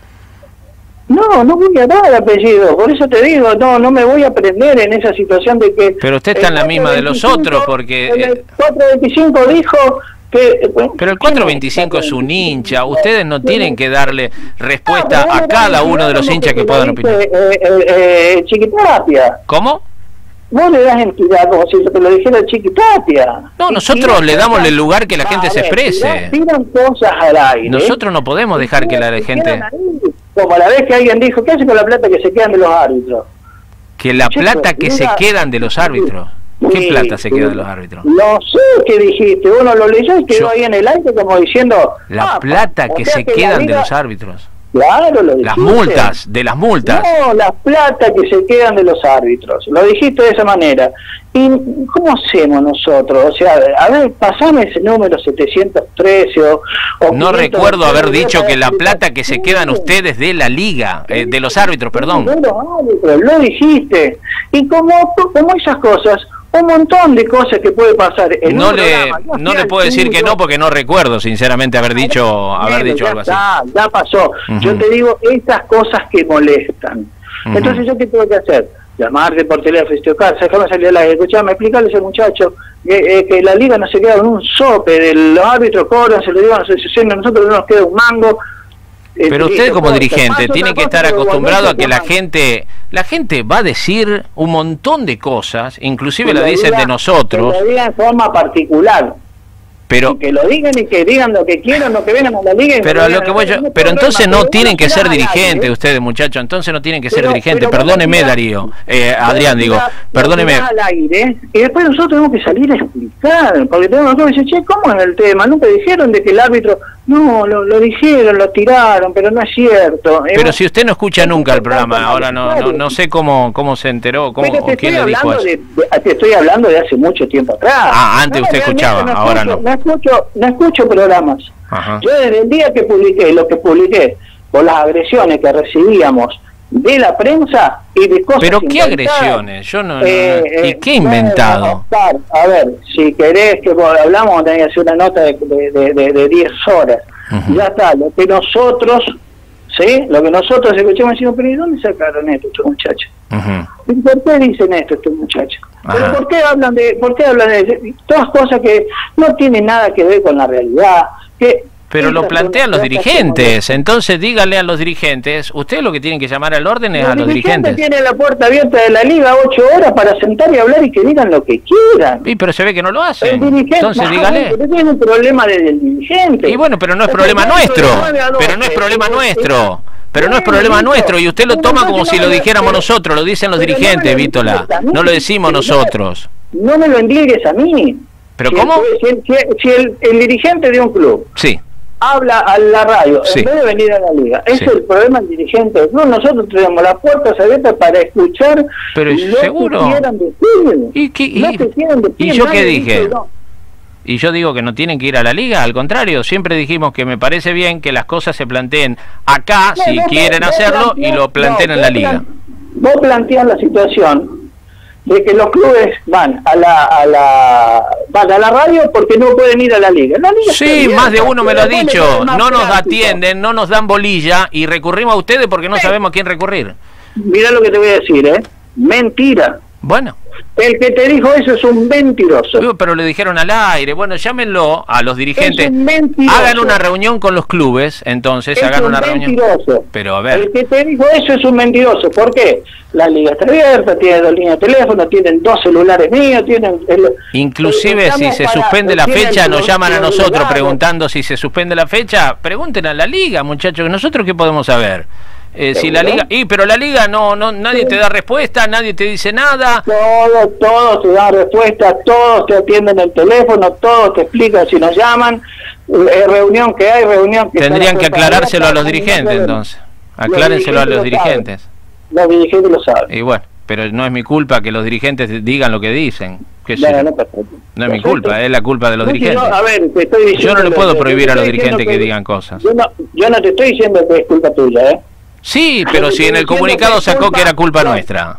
S2: No, no voy a dar apellido, por eso te digo, no, no me voy a prender en esa situación de que...
S1: Pero usted está en la misma de los otros, porque...
S2: El cuatro veinticinco dijo... Que, bueno,
S1: pero el cuatro veinticinco es un hincha, ustedes no tienen que darle respuesta a cada uno de los hinchas que puedan opinar.
S2: Eh, eh, eh, Chiquitapia.
S1: ¿Cómo?
S2: Vos le das entidad como si te lo dijera Chiquitapia.
S1: No, nosotros le damos el lugar que la gente se exprese.
S2: Tiran cosas al aire.
S1: Nosotros no podemos dejar que la gente...
S2: Como la vez que alguien dijo, ¿qué hace con la plata que se quedan de los árbitros?
S1: Que la plata que se quedan de los árbitros... ¿Qué sí, plata se queda de los árbitros?
S2: No sé qué dijiste, uno lo leyó y quedó Yo, ahí en el aire como diciendo...
S1: La ah, plata que se que quedan liga, de los árbitros.
S2: Claro, lo dijiste.
S1: Las multas, de las multas.
S2: No, la plata que se quedan de los árbitros. Lo dijiste de esa manera. ¿Y cómo hacemos nosotros? O sea, a ver, pasame ese número setecientos trece o... o
S1: no recuerdo haber dicho que la plata que se quedan ustedes de la liga, eh, de los árbitros, perdón.
S2: De los árbitros, lo dijiste. Y como, como esas cosas... un montón de cosas que puede pasar en
S1: no
S2: un
S1: le
S2: programa,
S1: no, no le puedo decir que no porque no recuerdo sinceramente haber dicho bueno, haber dicho algo
S2: está,
S1: así
S2: ya pasó. Uh-huh. Yo te digo estas cosas que molestan. Uh-huh. Entonces yo qué tengo que hacer, llamarte por teléfono, tocar, déjame salir a la escuchame, explicarle a ese muchacho que, eh, que la liga no se queda en un sope, de los árbitros cobran, se lo digo a las asociaciones, nosotros no nos queda un mango.
S1: Pero usted como dirigente tiene que estar acostumbrado a que la gente la gente va a decir un montón de cosas, inclusive la dicen de nosotros.
S2: Que lo digan en forma particular.
S1: Pero
S2: que lo digan y que digan lo que quieran, lo que vengan a la liga.
S1: Pero lo que voy yo, pero entonces no tienen que ser dirigentes ustedes, muchachos, entonces no tienen que ser dirigentes. Perdóneme, Darío, eh, Adrián, digo, perdóneme.
S2: Al aire, y después nosotros tenemos que salir a explicar, porque tenemos que decir, che, ¿cómo es el tema? Nunca dijeron de que el árbitro, no, lo, lo dijeron, lo tiraron, pero no es cierto.
S1: Pero si usted no escucha nunca el programa, ahora no no, no sé cómo cómo se enteró, cómo, o quién le dijo eso.
S2: De, te estoy hablando de hace mucho tiempo atrás.
S1: Ah, antes no, usted escuchaba,
S2: no
S1: ahora
S2: escucho,
S1: no.
S2: No escucho, no escucho programas.
S1: Ajá.
S2: Yo desde el día que publiqué, lo que publiqué, por las agresiones que recibíamos de la prensa y de cosas.
S1: ¿Pero qué agresiones? Yo no, no,
S2: eh,
S1: no. ¿Y qué inventado?
S2: Eh, a ver, si querés que hablamos, tenés que hacer una nota de diez de, de, de diez horas. Uh-huh. Ya está, lo que nosotros, ¿sí? Lo que nosotros escuchamos, decimos, pero ¿y dónde sacaron esto, estos muchachos? Uh-huh. ¿Por qué dicen esto estos muchachos? ¿Pero por qué hablan de, por qué hablan de todas cosas que no tienen nada que ver con la realidad? Que
S1: Pero lo plantean los dirigentes, entonces díganle a los dirigentes, ustedes lo que tienen que llamar al orden es a los dirigentes.
S2: Los dirigentes tienen la puerta abierta de la liga ocho horas para sentar y hablar y que digan lo que quieran.
S1: Y pero se ve que no lo hacen,
S2: el dirigente,
S1: entonces
S2: no,
S1: dígale.
S2: Pero es un problema del dirigente.
S1: Y bueno, pero no es problema nuestro, pero no es problema nuestro. Pero no es problema nuestro y usted lo toma como si lo dijéramos nosotros, lo dicen los dirigentes, Vítola, no lo decimos nosotros.
S2: No me lo endilgues a mí.
S1: ¿Pero cómo?
S2: Si, si, si el, el dirigente de un club
S1: sí.
S2: habla a la radio
S1: sí.
S2: en vez de venir a la liga, ese
S1: sí.
S2: es el problema del dirigente del club. Nosotros tenemos las puertas abiertas para escuchar
S1: pero
S2: lo
S1: seguro.
S2: que quieran decir.
S1: ¿Y, qué, y,
S2: lo que quieran decir.
S1: ¿y yo qué dije?
S2: Dice, no.
S1: Y yo digo que no tienen que ir a la liga, al contrario, siempre dijimos que me parece bien que las cosas se planteen acá, no, si no, quieren no, hacerlo, y lo planteen no, en la liga.
S2: Vos planteás la situación de que los clubes van a la a la van a la radio porque no pueden ir a la liga. La liga
S1: sí, más de uno me lo ha dicho, no nos atienden, no nos dan bolilla y recurrimos a ustedes porque no sabemos a quién recurrir.
S2: Mira lo que te voy a decir, ¿eh? Mentira.
S1: Bueno.
S2: El que te dijo eso es un mentiroso.
S1: Pero le dijeron al aire, bueno, llámenlo a los dirigentes, hagan una reunión con los clubes, entonces
S2: es
S1: hagan
S2: un
S1: una
S2: mentiroso.
S1: reunión. Pero a ver.
S2: El que te dijo eso es un mentiroso. ¿Por qué? La liga está abierta, tiene dos líneas de teléfono, tienen dos celulares míos, tienen... El,
S1: Inclusive el, si se para, suspende la fecha, nos llaman a nosotros preguntando si se suspende la fecha, pregunten a la liga, muchachos, ¿nosotros qué podemos saber? Eh, si la liga, y pero la liga no, no, nadie te da respuesta, nadie te dice nada.
S2: Todos, todos te dan respuesta, todos te atienden el teléfono, todos te explican si nos llaman, eh, reunión que hay, reunión que
S1: tendrían que aclarárselo a los dirigentes, entonces, aclárenselo a los dirigentes.
S2: Los dirigentes lo saben.
S1: Y bueno, pero no es mi culpa que los dirigentes digan lo que dicen. Que
S2: no, no,
S1: no es mi culpa, es la culpa de los
S2: no,
S1: dirigentes.
S2: Yo, a ver, te estoy diciendo
S1: yo no le puedo
S2: que,
S1: prohibir a los dirigentes que,
S2: que
S1: digan cosas.
S2: Yo no, yo no te estoy diciendo que es culpa tuya, ¿eh?
S1: Sí, pero si en el comunicado sacó que era culpa nuestra.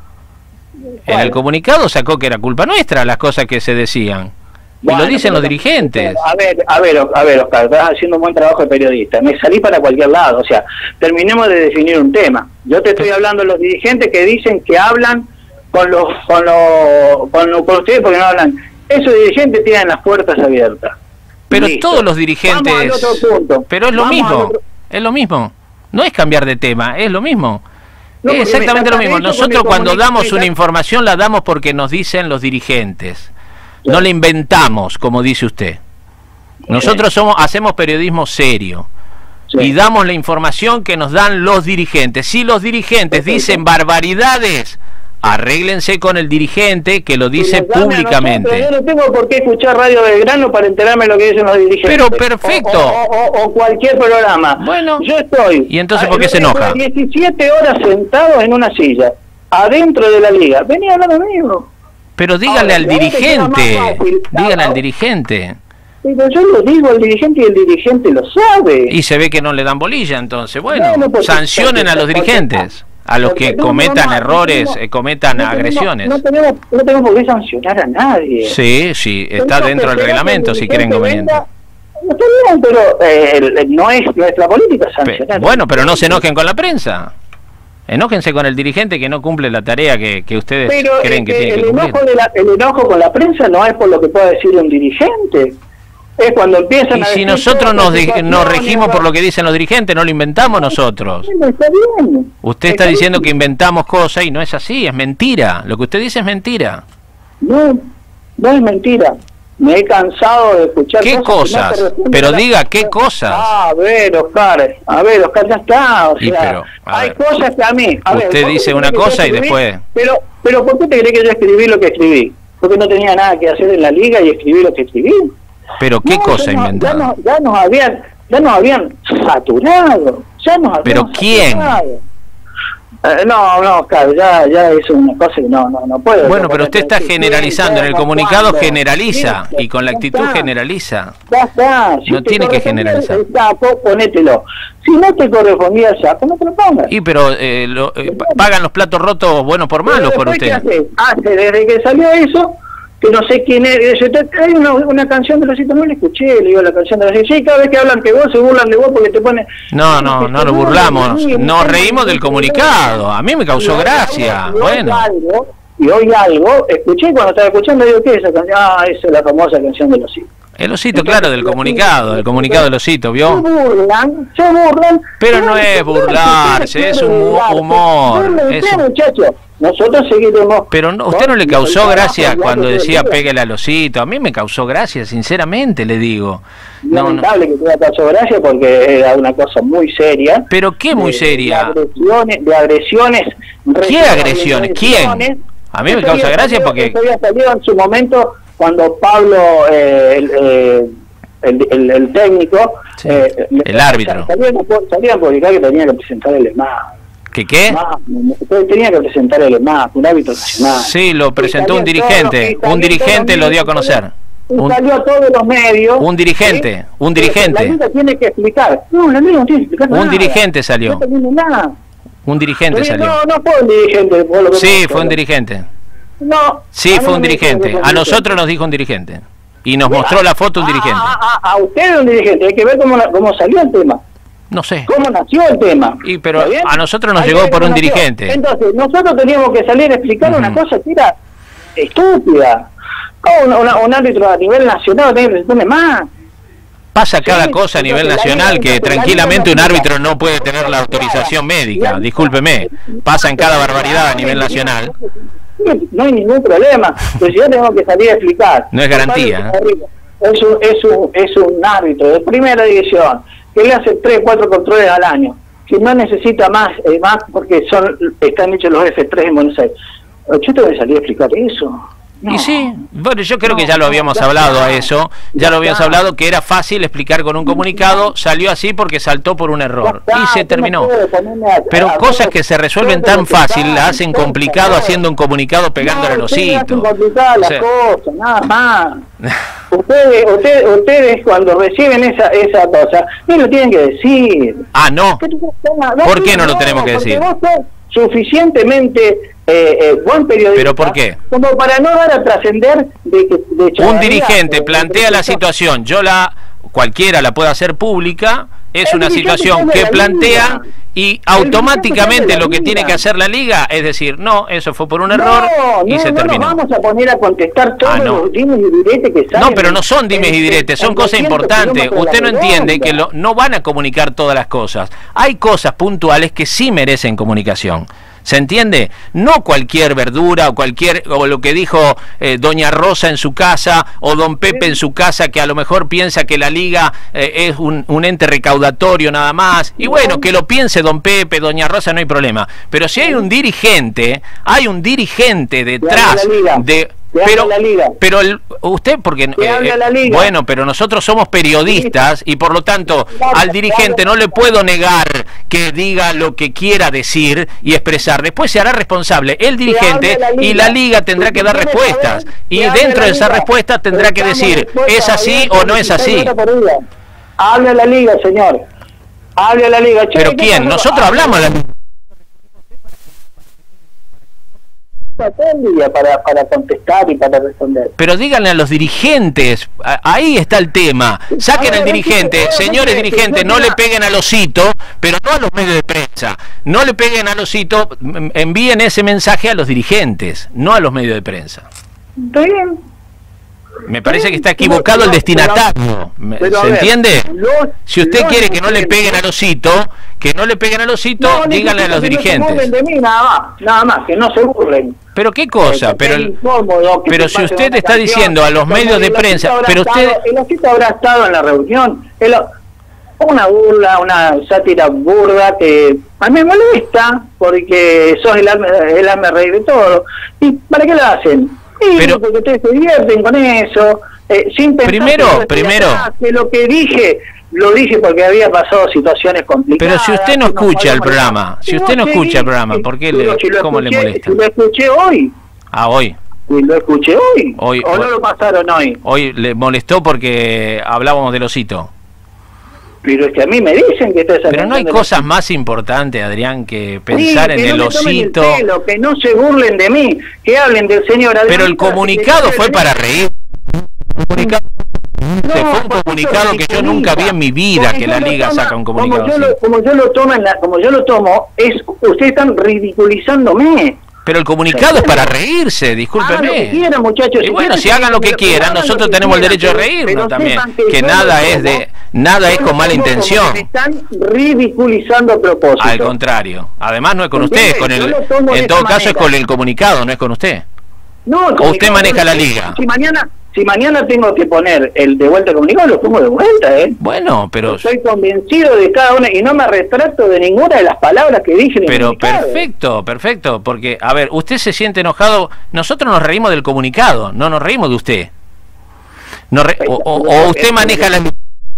S1: En el comunicado sacó que era culpa nuestra las cosas que se decían. Y lo dicen los dirigentes.
S2: A ver, a ver, a ver, Oscar, estás haciendo un buen trabajo de periodista. Me salí para cualquier lado, o sea, terminemos de definir un tema. Yo te estoy hablando de los dirigentes que dicen que hablan con los con los con, los, con ustedes porque no hablan. Esos dirigentes tienen las puertas abiertas.
S1: Pero
S2: Listo.
S1: Todos los dirigentes.
S2: Vamos al otro punto.
S1: Pero es lo
S2: Vamos
S1: mismo.
S2: Otro...
S1: Es lo mismo. No es cambiar de tema, es lo mismo.
S2: No,
S1: es exactamente lo mismo. Nosotros cuando damos una
S2: está...
S1: información la damos porque nos dicen los dirigentes. Sí. No la inventamos, como dice usted. Nosotros somos hacemos periodismo serio. Sí. Y damos la información que nos dan los dirigentes. Si los dirigentes sí. dicen barbaridades, arréglense con el dirigente que lo dice públicamente.
S2: Yo no tengo por qué escuchar Radio Belgrano para enterarme lo que dicen los dirigentes.
S1: Pero perfecto.
S2: O, o, o, o cualquier programa.
S1: Bueno.
S2: Yo estoy.
S1: ¿Y entonces por qué se enoja?
S2: diecisiete horas sentado en una silla, adentro de la liga. Venía a hablar conmigo.
S1: Pero dígale Ahora, al dirigente. Dígale al dirigente.
S2: Pero yo lo digo al dirigente y el dirigente lo sabe.
S1: Y se ve que no le dan bolilla, entonces. Bueno, bueno pues, sancionen a los dirigentes. A los que cometan no, errores, no, eh, cometan no agresiones.
S2: No tenemos, no tenemos por qué sancionar a nadie.
S1: Sí, sí, está
S2: Entonces,
S1: dentro del reglamento si creen conveniente.
S2: No está bien, pero eh, no es nuestra política sancionar.
S1: Pe bueno, pero no se enojen con la prensa. Enójense con el dirigente que no cumple la tarea que, que ustedes
S2: pero,
S1: creen
S2: eh,
S1: que tiene
S2: el
S1: que cumplir.
S2: Enojo de la, el enojo con la prensa no es por lo que pueda decir un dirigente. Es cuando empiezan
S1: y
S2: a
S1: si nosotros nos, nos regimos por lo que dicen los dirigentes, no lo inventamos nosotros.
S2: No, está bien.
S1: Usted está, está diciendo bien. que inventamos cosas y no es así, es mentira. Lo que usted dice es mentira.
S2: No, no es mentira. Me he cansado de escuchar
S1: ¿Qué
S2: cosas?
S1: cosas?
S2: No
S1: pero
S2: la...
S1: diga, ¿qué cosas?
S2: Ah, a ver, Oscar, a ver, Oscar, ya está. O sea,
S1: y pero,
S2: hay
S1: ver.
S2: cosas que a mí... A
S1: usted
S2: ver,
S1: dice una cosa y después...
S2: Pero, pero ¿por qué te crees que yo escribí lo que escribí? Porque no tenía nada que hacer en la liga y escribí lo que escribí.
S1: ¿Pero qué
S2: no,
S1: cosa
S2: ya
S1: inventado?
S2: No, ya, no, ya nos habían ya nos habían saturado. Ya nos habían
S1: ¿Pero quién?
S2: Eh, no, no, claro, ya, ya es una cosa que no, no, no puedo.
S1: Bueno, pero usted está generalizando. En el comunicado generaliza y con la actitud generaliza.
S2: Ya está.
S1: No tiene que generalizar.
S2: El sapo, ponételo. Si no te correspondía el sapo, no te lo pongas.
S1: Y pero eh, lo, eh, pagan los platos rotos buenos por malos por usted.
S2: Hace? hace desde que salió eso... que no sé quién es. Y dice, hay una, una canción de Losito, no la escuché, le digo la canción de Losito. Sí, cada vez que hablan que vos se burlan de vos porque te ponen...
S1: No, no, no nos burlamos, nos reímos del comunicado, a mí me causó gracia, bueno.
S2: Y hoy algo, escuché cuando estaba escuchando, digo, ¿qué es esa canción? Ah, esa es la famosa canción de Losito.
S1: El Osito, claro, del comunicado, del comunicado del Osito, ¿vio?
S2: Se burlan, se burlan.
S1: Pero no es burlarse, es un humor. Es un...
S2: muchachos, nosotros seguiremos.
S1: Pero no, ¿usted no le causó gracia cuando decía pégale al Osito? A mí me causó gracia, sinceramente, le digo.
S2: No, lamentable no. que te causó gracia porque era una cosa muy seria.
S1: ¿Pero qué muy seria?
S2: De agresiones, de agresiones.
S1: ¿Qué agresiones? ¿Quién? A mí me causa gracia porque...
S2: había salido en su momento cuando Pablo, eh, el, eh, el, el, el técnico,
S1: sí,
S2: eh,
S1: el árbitro,
S2: salía a publicar que tenía que presentar el E M A.
S1: ¿Qué qué?
S2: Tenía que presentar el E M A, un árbitro nacional.
S1: Sí, lo presentó un dirigente, un dirigente lo dio a conocer.
S2: Un, salió a todos los medios.
S1: Un dirigente, ¿sí? un dirigente.
S2: La liga tiene que explicar. No, la liga no tiene que explicar nada.
S1: Un dirigente salió.
S2: No tiene nada.
S1: Un dirigente
S2: Pero
S1: salió.
S2: No, no fue un dirigente. Por lo que
S1: sí, fue un dirigente.
S2: No.
S1: Sí, fue un dirigente. A nosotros nos dijo un dirigente. Y nos mostró la foto un dirigente.
S2: A, a, a usted un dirigente. Hay que ver cómo, cómo salió el tema.
S1: No sé.
S2: ¿Cómo nació el tema?
S1: Y pero a nosotros nos llegó por un dirigente.
S2: Entonces, nosotros teníamos que salir a explicar uh-huh. una cosa que era estúpida. ¿Cómo un, una, un árbitro a nivel nacional tiene que presentarme más?
S1: Pasa cada sí, cosa a nivel nacional que tranquilamente un árbitro no puede tener la autorización médica, discúlpeme, pasa en cada barbaridad a nivel nacional.
S2: No hay ningún problema, pero si yo tengo que salir a explicar.
S1: No es garantía.
S2: Es un, es un, es un árbitro de primera división que le hace tres, cuatro controles al año, que no necesita más, eh, más porque son están hechos los F tres en Buenos Aires. Yo tengo que salir a explicar eso. No.
S1: Y sí, bueno, yo creo no, que ya lo habíamos no, hablado a eso, ya, ya lo habíamos está. hablado que era fácil explicar con un comunicado, salió así porque saltó por un error está, y se terminó. Pero a, cosas que se resuelven tan fácil la hacen complicado haciendo un comunicado pegándole al Osito.
S2: O sea, cosa, nada más. ustedes, ustedes, ustedes cuando reciben esa esa cosa, no lo tienen que decir.
S1: Ah, no. ¿Por qué no lo tenemos que decir?
S2: Suficientemente eh, eh, buen periodista.
S1: ¿Pero por qué?
S2: Como para no dar a trascender de que de
S1: un dirigente plantea la situación, yo la cualquiera la puede hacer pública, es una situación que plantea y automáticamente lo que tiene que hacer la liga es decir, no, eso fue por un error
S2: no,
S1: y
S2: no,
S1: se
S2: no
S1: terminó.
S2: No vamos a poner a contestar todos ah, no. los dimes y diretes que salen.
S1: No, pero no son dimes y diretes, son cosas importantes. Usted no entiende que lo, no van a comunicar todas las cosas. Hay cosas puntuales que sí merecen comunicación. ¿Se entiende? No cualquier verdura o cualquier, o lo que dijo eh, doña Rosa en su casa o don Pepe en su casa, que a lo mejor piensa que la liga eh, es un, un ente recaudatorio nada más. Y bueno, que lo piense don Pepe, doña Rosa, no hay problema. Pero si hay un dirigente, hay un dirigente detrás de... Pero, pero el, usted, porque eh, bueno, pero nosotros somos periodistas y por lo tanto al dirigente no le puedo negar que diga lo que quiera decir y expresar. Después se hará responsable el dirigente y la liga tendrá que dar respuestas. Y dentro de esa respuesta tendrá que decir, ¿es así o no es así?
S2: Hable a la liga, señor. Hable a la liga.
S1: ¿Pero quién? Nosotros hablamos a la liga.
S2: Para, para contestar y para responder.
S1: Pero díganle a los dirigentes, ahí está el tema. Saquen al dirigente, señores dirigentes, no le peguen al Osito, pero no a los medios de prensa. No le peguen al Osito, envíen ese mensaje a los dirigentes, no a los medios de prensa.
S2: Está bien.
S1: Me parece que está equivocado el destinatario. ¿Se entiende? Si usted quiere que no le peguen al Osito, que no le peguen al Osito, no, díganle a los dirigentes.
S2: No se burlen de mí, nada más, nada más, que no se burlen.
S1: Pero qué cosa, eh, pero incómodo, pero si usted está diciendo a los medios de prensa, pero usted...
S2: El Osito habrá estado en la reunión, el, una burla, una sátira burda que a mí me molesta, porque sos el hazme reír de todo. ¿Y para qué lo hacen? Sí, pero porque ustedes se divierten con eso, eh, sin pensar
S1: primero,
S2: que
S1: primero,
S2: que lo que dije, lo dije porque había pasado situaciones complicadas.
S1: Pero si usted no escucha el programa, si usted no escucha el programa, ¿por qué le, cómo le molesta?
S2: Lo escuché hoy.
S1: Ah, hoy.
S2: Y lo escuché hoy.
S1: hoy
S2: ¿O
S1: hoy,
S2: no lo pasaron hoy?
S1: Hoy le molestó porque hablábamos del Osito.
S2: Pero es que a mí me dicen que está esa
S1: Pero no hay cosas más importantes, Adrián, que pensar sí, en el no osito.
S2: El pelo, que no se burlen de mí, que hablen del señor Adrián.
S1: Pero el comunicado fue para reír. Comunicado. No, fue un comunicado que yo nunca vi en mi vida, que la liga toma, saca un comunicado
S2: como yo, lo, como yo lo tomo en la, como yo lo tomo es ustedes están ridiculizándome.
S1: Pero el comunicado es para reírse, discúlpeme.
S2: Hagan lo que quieran, muchachos.
S1: Y
S2: si
S1: bueno, si hagan lo que quieran, nosotros tenemos el derecho de reírnos también, que, que nada es de nada es con mala intención.
S2: Me están ridiculizando a propósito.
S1: Al contrario. Además no es con usted, con el en todo caso es con el comunicado, no es con usted.
S2: No,
S1: o usted maneja la liga.
S2: Si mañana Si mañana tengo que poner el de vuelta comunicado, lo pongo de vuelta, ¿eh?
S1: Bueno, pero...
S2: Estoy convencido de cada una y no me retracto de ninguna de las palabras que dije en el
S1: Pero
S2: comunicado.
S1: perfecto, perfecto, porque, a ver, usted se siente enojado, nosotros nos reímos del comunicado, no nos reímos de usted. Nos re... o, o, o usted maneja la...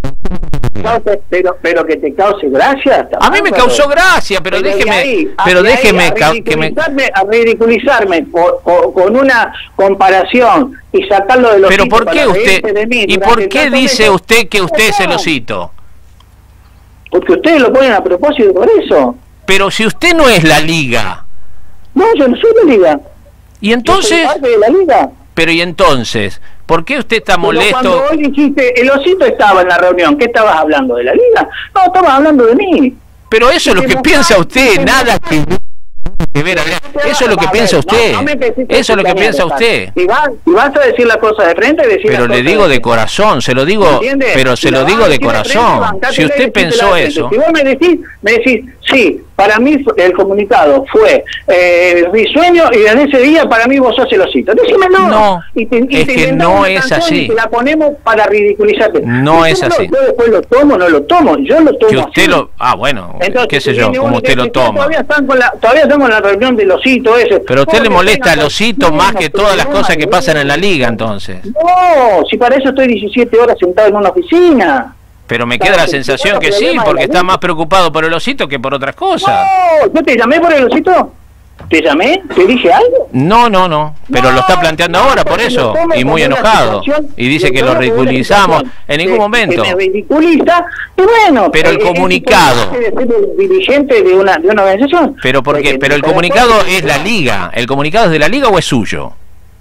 S2: Pero, pero que te cause gracia.
S1: A mí me causó gracia, pero, pero déjeme, ahí, pero déjeme
S2: ahí, a
S1: que me
S2: a ridiculizarme por, por, con una comparación y sacarlo de los.
S1: Pero ¿por qué usted? ¿Y por qué dice meses? usted que usted es celosito?
S2: Porque ustedes lo ponen a propósito por eso.
S1: Pero si usted no es la liga.
S2: No, yo no soy la liga.
S1: Y entonces.
S2: Yo soy parte de la liga.
S1: Pero y entonces. ¿Por qué usted está molesto?
S2: Pero cuando hoy dijiste, el osito estaba en la reunión, ¿qué estabas hablando? ¿De la liga? No, estabas hablando de mí.
S1: Pero eso es lo que piensa usted, nada que... Ver, eso es lo que piensa usted. Eso es lo que piensa usted.
S2: Y vas, y vas a decir las cosas de frente y decir.
S1: Pero le digo de corazón, se lo digo, pero se lo digo de corazón. Si usted pensó eso.
S2: Si vos me decís, me decís, sí, para mí el comunicado fue eh, risueño y desde ese día para mí vos sos celosito. Decímelo.
S1: No, y te, y es que no es así.
S2: Y te la ponemos para ridiculizarte.
S1: No es así.
S2: Yo después lo tomo, no lo tomo. Yo lo tomo.
S1: Que usted así. lo. Ah, bueno, entonces, qué sé yo, como usted lo toma.
S2: Todavía están con la, todavía están con la reunión del osito ese.
S1: Pero a usted le molesta al osito más que todas las cosas que pasan en la liga, entonces.
S2: No, si para eso estoy diecisiete horas sentado en una oficina.
S1: Pero me queda la sensación que sí, porque está más preocupado por el osito que por otras cosas.
S2: No, ¿yo te llamé por el osito? ¿Te llamé? ¿Te dije algo?
S1: No, no, no, pero no, lo está planteando ahora por eso, y muy enojado. Y dice que lo ridiculizamos en ningún momento.
S2: Que me ridiculiza, y bueno...
S1: Pero el comunicado...
S2: dirigente de una, de una organización.
S1: Pero, porque, pero el comunicado es la liga. ¿El comunicado es de la liga o es suyo?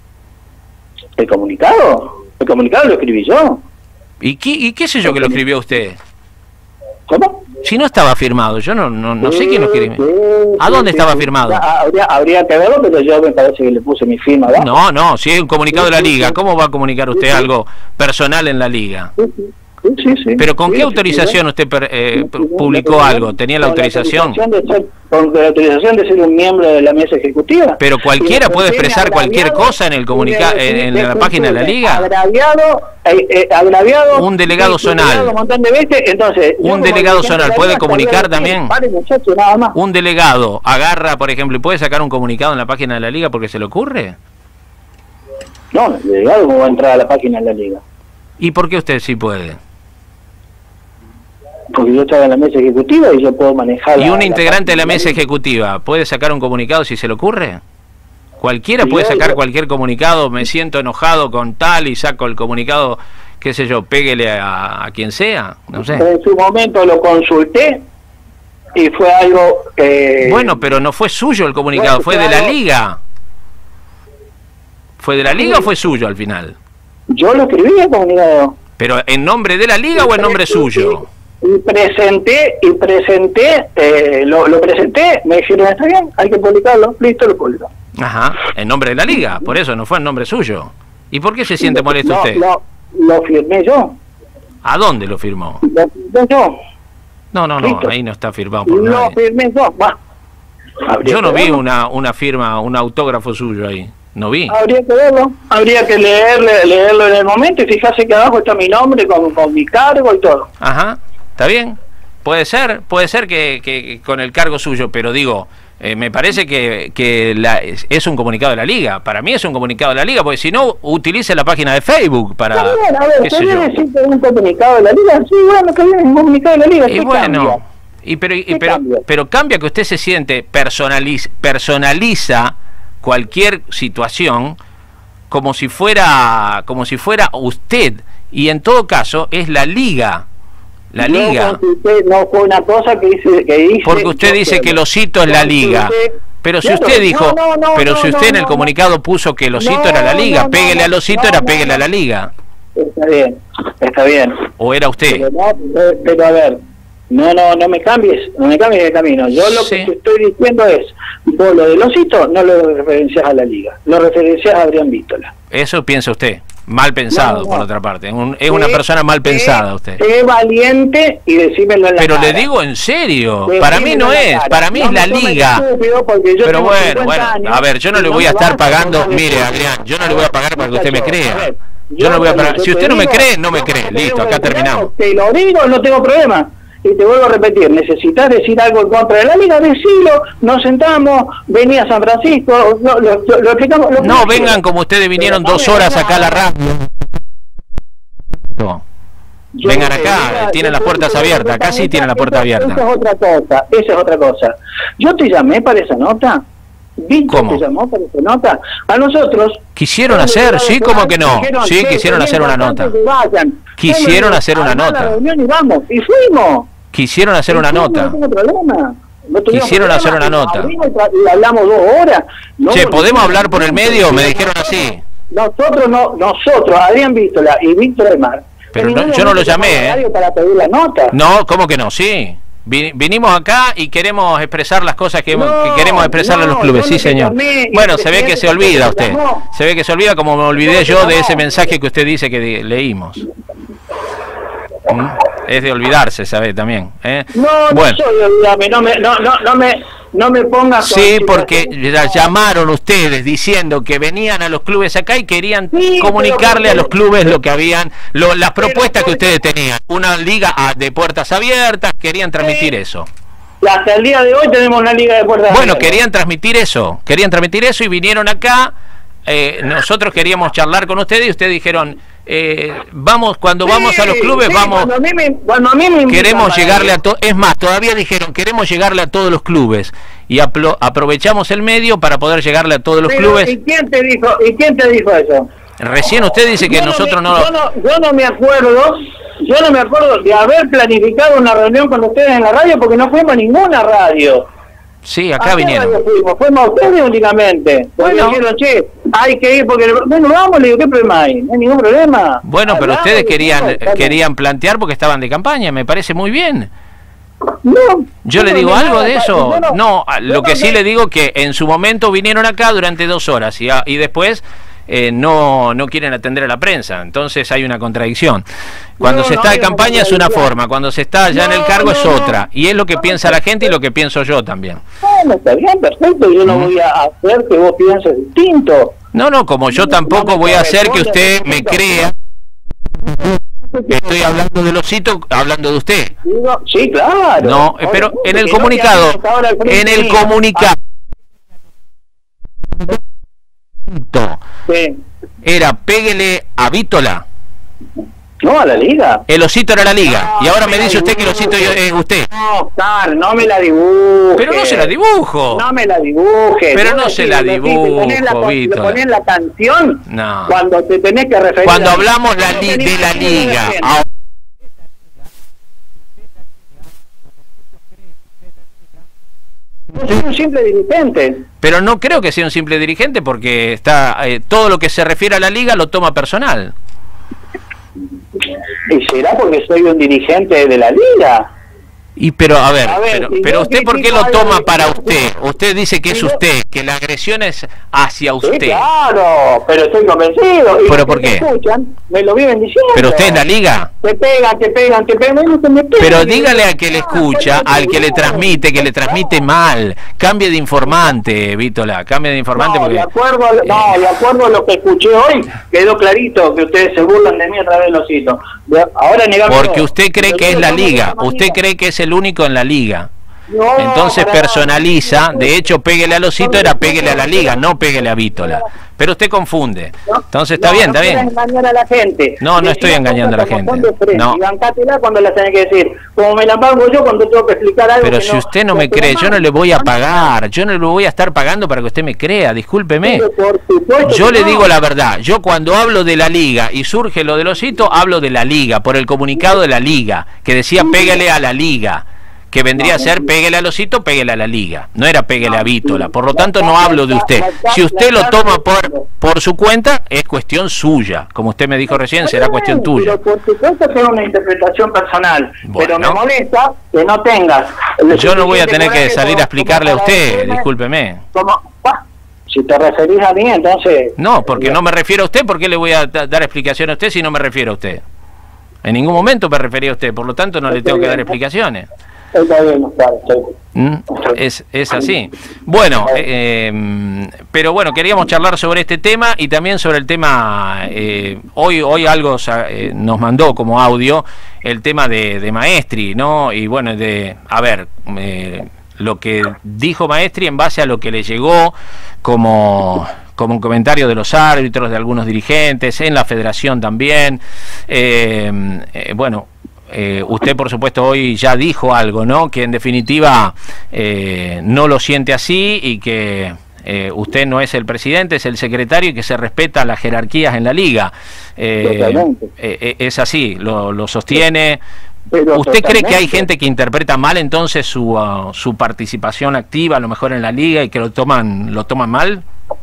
S2: ¿El comunicado? El comunicado lo escribí yo.
S1: ¿Y qué, y qué sé yo que lo escribió usted?
S2: ¿Cómo?
S1: Si no estaba firmado, yo no no, no sé quién lo escribió. ¿A dónde estaba firmado?
S2: Habría, habría que verlo, pero yo me parece que le puse mi firma abajo.
S1: No, no, si es un comunicado de la liga, ¿cómo va a comunicar usted algo personal en la liga?
S2: Sí, sí. Sí, sí,
S1: ¿Pero con
S2: sí,
S1: qué autorización
S2: sí,
S1: usted eh, publicó algo? ¿Tenía la autorización?
S2: Con la autorización, de ser, con la autorización de ser un miembro de la mesa ejecutiva.
S1: ¿Pero cualquiera puede expresar cualquier cosa en el comunica en, en la página de la liga?
S2: Agraviado, eh, eh, agraviado...
S1: Un delegado zonal.
S2: Un montón de veces, entonces...
S1: Un delegado zonal puede comunicar también.
S2: Vale, muchacho, nada más.
S1: Un delegado agarra, por ejemplo, y puede sacar un comunicado en la página de la liga porque se le ocurre.
S2: No, el delegado no va a entrar a la página de la liga.
S1: ¿Y por qué usted sí puede?
S2: Porque yo estaba en la mesa ejecutiva y yo puedo manejar...
S1: ¿Y un integrante de la mesa ejecutiva puede sacar un comunicado si se le ocurre? Cualquiera puede sacar cualquier comunicado, me siento enojado con tal y saco el comunicado, qué sé yo, péguele a, a quien sea, no sé.
S2: En su momento lo consulté y fue algo... Eh...
S1: Bueno, pero no fue suyo el comunicado, fue de la liga. ¿Fue de la liga o fue suyo al final?
S2: Yo lo escribí el comunicado.
S1: ¿Pero en nombre de la liga o en nombre suyo?
S2: Y presenté, y presenté, eh, lo, lo presenté, me dijeron, está bien, hay que publicarlo, listo, lo publicó.
S1: Ajá, en nombre de la liga, por eso no fue en nombre suyo. ¿Y por qué se siente molesto
S2: no,
S1: usted?
S2: No, lo firmé yo.
S1: ¿A dónde lo firmó?
S2: Lo firmé yo.
S1: No, no, no,
S2: ¿Listo?
S1: ahí no está firmado por
S2: Lo
S1: nadie.
S2: firmé yo, va.
S1: Yo no vi una, una firma, un autógrafo suyo ahí, no vi.
S2: Habría que verlo, habría que leerle, leerlo en el momento y fijarse que abajo está mi nombre con, con mi cargo y todo.
S1: Ajá. ¿Está bien? Puede ser, puede ser que, que, que con el cargo suyo, pero digo, eh, me parece que, que la, es, es un comunicado de la liga. Para mí es un comunicado de la liga, porque si no, utilice la página de Facebook para...
S2: Está bien, a ver, ¿está bien decir que es un comunicado de la liga? Sí, bueno, que bien, un comunicado de la liga.
S1: Y bueno, y pero, y, pero, cambia? pero cambia que usted se siente, personaliza, personaliza cualquier situación como si fuera, como si fuera usted, y en todo caso es la liga La liga.
S2: Consulté, no fue una cosa que hice, que hice
S1: porque usted dice que el osito es la liga. Pero si usted dijo, no, no, no, pero si usted no, no, en el comunicado puso que el osito no, era la liga, no, péguele no, al osito no, era péguele no, a la liga.
S2: Está bien, está bien.
S1: ¿O era usted?
S2: Pero, no, pero a ver, no, no, no me cambies, no me cambies de camino. Yo lo sí. que te estoy diciendo es, vos lo del osito no lo referencias a la liga, lo referencias a Adrián Vítola.
S1: Eso piensa usted. Mal pensado, no, no. por otra parte. Un, es
S2: sí,
S1: una persona mal pensada usted.
S2: Sé valiente y decímelo en la
S1: Pero
S2: cara.
S1: le digo en serio, decímelo para mí no es, para mí no es la liga. Pero bueno, bueno, a ver, yo no le voy a estar pagando, mire Adrián, yo no le voy a pagar para que usted me crea. Yo no le voy a pagar, si usted no me cree, no me cree, listo, acá terminamos.
S2: Te lo digo, no tengo problema. Y te vuelvo a repetir, necesitas decir algo en contra de la liga, decilo, nos sentamos, venía a San Francisco, lo, lo, lo, lo explicamos. Lo
S1: no vengan como ustedes vinieron pero, dos horas acá a la radio. No. Vengan acá, diga, tienen las puertas abiertas, acá sí tienen la puerta abierta.
S2: Esa es otra cosa, esa es otra cosa. Yo te llamé para esa nota. ¿Víctor te llamó para esa nota? A nosotros...
S1: Quisieron hacer, sí, como que no. Sí, quisieron hacer una nota. Quisieron hacer una nota.
S2: Y vamos, y fuimos.
S1: Quisieron hacer una nota.
S2: No tengo problema. No
S1: Quisieron hacer una nota.
S2: Y hablamos dos horas. No,
S1: che, ¿podemos hablar por el medio? Me dijeron así.
S2: Nosotros, no, nosotros, Adrián Vítola y Víctor Aymar.
S1: Pero no, yo no lo llamé, ¿eh?
S2: Para pedir la nota.
S1: No, ¿cómo que no? Sí. Vinimos acá y queremos expresar las cosas que,
S2: no,
S1: que queremos expresar no, a los clubes, sí señor. Bueno, se ve que se olvida usted, se ve que se olvida como me olvidé yo de ese mensaje que usted dice que leímos. ¿Mm? Es de olvidarse, ¿sabe? También. ¿eh?
S2: No, bueno. No soy de olvidarme, no me, no, no, no me, no me pongas...
S1: Sí, porque llamaron ustedes diciendo que venían a los clubes acá y querían sí, comunicarle a los clubes lo que habían, lo, las propuestas que ustedes tenían. Una liga de puertas abiertas, querían transmitir sí. eso.
S2: Hasta el día de hoy tenemos una liga de puertas
S1: bueno,
S2: abiertas.
S1: Bueno, querían transmitir eso, querían transmitir eso y vinieron acá. Eh, nosotros queríamos charlar con ustedes y ustedes dijeron... Eh, vamos cuando sí, vamos a los clubes sí, vamos
S2: cuando a mí me, cuando a mí me
S1: queremos llegarle a todos, es más, todavía dijeron queremos llegarle a todos los clubes y aprovechamos el medio para poder llegarle a todos los
S2: Pero,
S1: clubes.
S2: ¿Y quién te dijo, y quién te dijo eso?
S1: Recién usted dice que
S2: yo
S1: nosotros
S2: no,
S1: me,
S2: no... Yo no yo no me acuerdo yo no me acuerdo de haber planificado una reunión con ustedes en la radio porque no fuimos a ninguna radio.
S1: Sí, acá vinieron.
S2: Fuimos? Fuimos a ustedes únicamente. Bueno, dijeron, che, hay que ir porque... Bueno, vamos, le digo, ¿qué problema hay? No hay ningún problema.
S1: Bueno, pero Hablamos, ustedes querían no, querían plantear porque estaban de campaña, me parece muy bien.
S2: No.
S1: ¿Yo le digo algo de eso? No, no lo que sí le digo que en su momento vinieron acá durante dos horas y, y después... Eh, no no quieren atender a la prensa, entonces hay una contradicción. Cuando no, se está no, de campaña es una forma, cuando se está ya no, en el cargo no, es otra, y es lo que no, piensa no, la gente y lo que pienso yo también.
S2: No, está bien, perfecto, yo no voy a hacer que vos pienses distinto.
S1: No, no, como yo tampoco voy a hacer que usted me crea que estoy hablando de los hitos, hablando de usted.
S2: Sí, claro.
S1: No, pero en el comunicado, en el comunicado
S2: sí.
S1: Era péguele a Vítola.
S2: No, a la liga.
S1: El osito era la liga. No, y ahora no me dice usted que el osito es usted.
S2: No, Star, no me la dibuje.
S1: Pero no se la dibujo.
S2: No me la dibuje.
S1: Pero no, no se la dibujo,
S2: Vítola. Le ponés la canción
S1: no.
S2: Cuando te tenés que referir.
S1: Cuando hablamos la li de la liga. Ahora...
S2: Soy un simple dirigente.
S1: Pero no creo que sea un simple dirigente porque está eh, todo lo que se refiere a la liga lo toma personal.
S2: ¿Y será porque soy un dirigente de la liga?
S1: Y pero a ver, a ver pero,
S2: si
S1: pero usted ¿por qué lo toma
S2: de...
S1: para usted? Usted dice que es usted, que la agresión es hacia usted. Sí,
S2: claro, pero estoy convencido. Y
S1: ¿pero por qué?
S2: Me escuchan, me lo viven diciendo.
S1: ¿Pero usted es la liga?
S2: Te pegan, te pegan, te pegan. No te me pegan,
S1: pero dígale al que le escucha, al que le transmite, que le transmite mal. Cambie de informante, Vítola, cambie de informante.
S2: No,
S1: porque,
S2: de acuerdo, a, no, de acuerdo a lo que escuché hoy, quedó clarito que ustedes se burlan de mí a través de los hitos. Ahora negamos.
S1: Porque usted cree que es la liga, usted cree que es el único en la liga. Entonces personaliza, de hecho péguele a los hitos era péguele a la liga, no péguele a Vítola. Pero usted confunde.
S3: ¿No?
S1: Entonces está
S3: no,
S1: bien,
S3: no
S1: está bien.
S3: engañar a la gente.
S1: No, no estoy engañando a la gente. No.
S3: Y bancátela cuando la tenés que decir. Como me la pago yo cuando tengo que explicar algo.
S1: Pero
S3: que
S1: si
S3: no,
S1: usted no me cree, yo no le voy a pagar. Yo no le voy a estar pagando para que usted me crea. Discúlpeme. Yo le digo la verdad. Yo cuando hablo de la liga y surge lo del osito, hablo de la liga, por el comunicado de la liga, que decía pégale a la liga. Que vendría a ser péguele al osito, péguele a la liga. No era péguele a Vítola. Por lo tanto, no hablo de usted. Si usted lo toma por por su cuenta, es cuestión suya. Como usted me dijo recién, será cuestión tuya.
S3: Pero por supuesto que es una interpretación personal.
S1: Bueno.
S3: Pero me molesta que no tengas...
S1: Yo no voy a tener que salir a explicarle a usted, discúlpeme.
S3: Como, si te referís a mí, entonces...
S1: No, porque no me refiero a usted. ¿Por qué le voy a dar explicación a usted si no me refiero a usted? En ningún momento me refería a usted. Por lo tanto, no le tengo que dar explicaciones.
S3: Está bien, claro, sí.
S1: ¿Mm? Es, es así. Bueno, eh, pero bueno, queríamos charlar sobre este tema y también sobre el tema, eh, hoy hoy algo eh, nos mandó como audio, el tema de, de Maestri, ¿no? Y bueno, de, a ver, eh, lo que dijo Maestri en base a lo que le llegó como... como un comentario de los árbitros, de algunos dirigentes, en la federación también. Eh, eh, bueno, eh, usted por supuesto hoy ya dijo algo, ¿no? Que en definitiva eh, no lo siente así y que eh, usted no es el presidente, es el secretario y que se respeta las jerarquías en la liga. Eh, eh, es así, lo, lo sostiene.
S3: Pero
S1: ¿Usted
S3: totalmente.
S1: cree que hay gente que interpreta mal entonces su, uh, su participación activa, a lo mejor en la liga, y que lo toman, lo toman mal?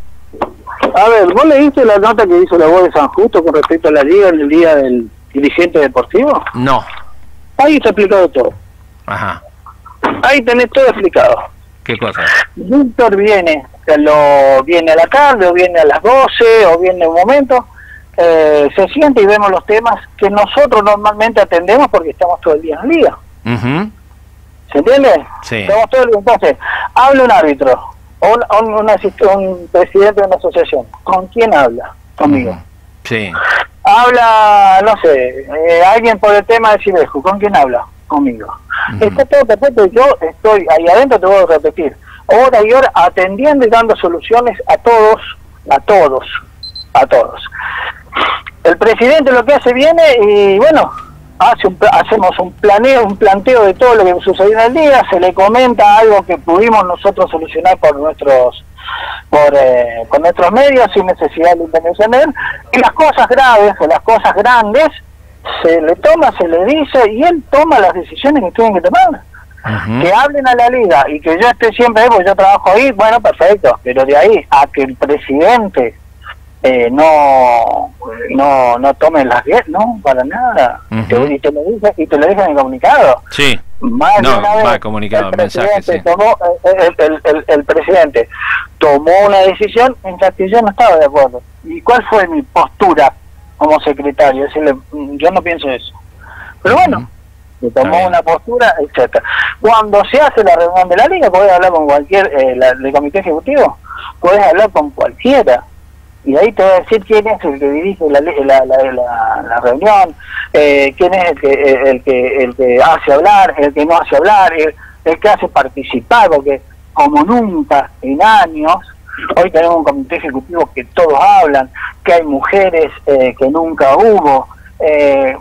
S2: A ver, ¿vos leíste la nota que hizo la voz de San Justo con respecto a la liga en el día del dirigente deportivo?
S1: No.
S2: Ahí está explicado todo.
S1: Ajá.
S2: Ahí tenés todo explicado.
S1: ¿Qué cosa?
S2: Víctor viene, lo, viene a la tarde, o viene a las doce, o viene un momento, eh, se siente y vemos los temas que nosotros normalmente atendemos porque estamos todo el día en la liga.
S1: Uh-huh.
S2: ¿Se entiende?
S1: Sí.
S2: Estamos todo el día. Entonces, habla un árbitro, o un, un, un, asist- un presidente de una asociación. ¿Con quién habla? Conmigo.
S1: Uh-huh. Sí.
S2: Habla, no sé, eh, alguien por el tema de Cibeju. ¿Con quién habla? Conmigo.
S1: Uh-huh.
S2: Está todo perfecto. Yo estoy ahí adentro, te voy a repetir, hora y hora atendiendo y dando soluciones a todos, a todos, a todos. El presidente lo que hace viene y bueno, hace un, hacemos un planeo, un planteo de todo lo que sucedió en el día, se le comenta algo que pudimos nosotros solucionar por nuestros por, eh, con nuestros medios sin necesidad de intervención de él, y las cosas graves o las cosas grandes se le toma, se le dice y él toma las decisiones que tienen que tomar.
S1: Uh-huh.
S2: Que hablen a la liga y que yo esté siempre ahí porque yo trabajo ahí, bueno, perfecto, pero de ahí a que el presidente eh, no no no tome las riendas, no, para nada.
S1: Uh-huh.
S2: Te, y te lo dice y te lo dice en el comunicado.
S1: Sí.
S2: Más
S1: No,
S2: de una vez,
S1: va comunicado,
S2: el
S1: mensaje,
S2: presidente
S1: sí.
S2: tomó, el, el, el, el presidente tomó una decisión en la que yo no estaba de acuerdo. ¿Y cuál fue mi postura como secretario? Decirle, yo no pienso eso. Pero bueno, se tomó una postura, etcétera. Cuando se hace la reunión de la liga, podés hablar con cualquier, eh, la, del comité ejecutivo, podés hablar con cualquiera. Y ahí te va a decir quién es el que dirige la, la, la, la, la reunión, eh, quién es el que, el, que, el que hace hablar, el que no hace hablar, el, el que hace participar, porque como nunca en años, hoy tenemos un comité ejecutivo que todos hablan, que hay mujeres eh, que nunca hubo, eh,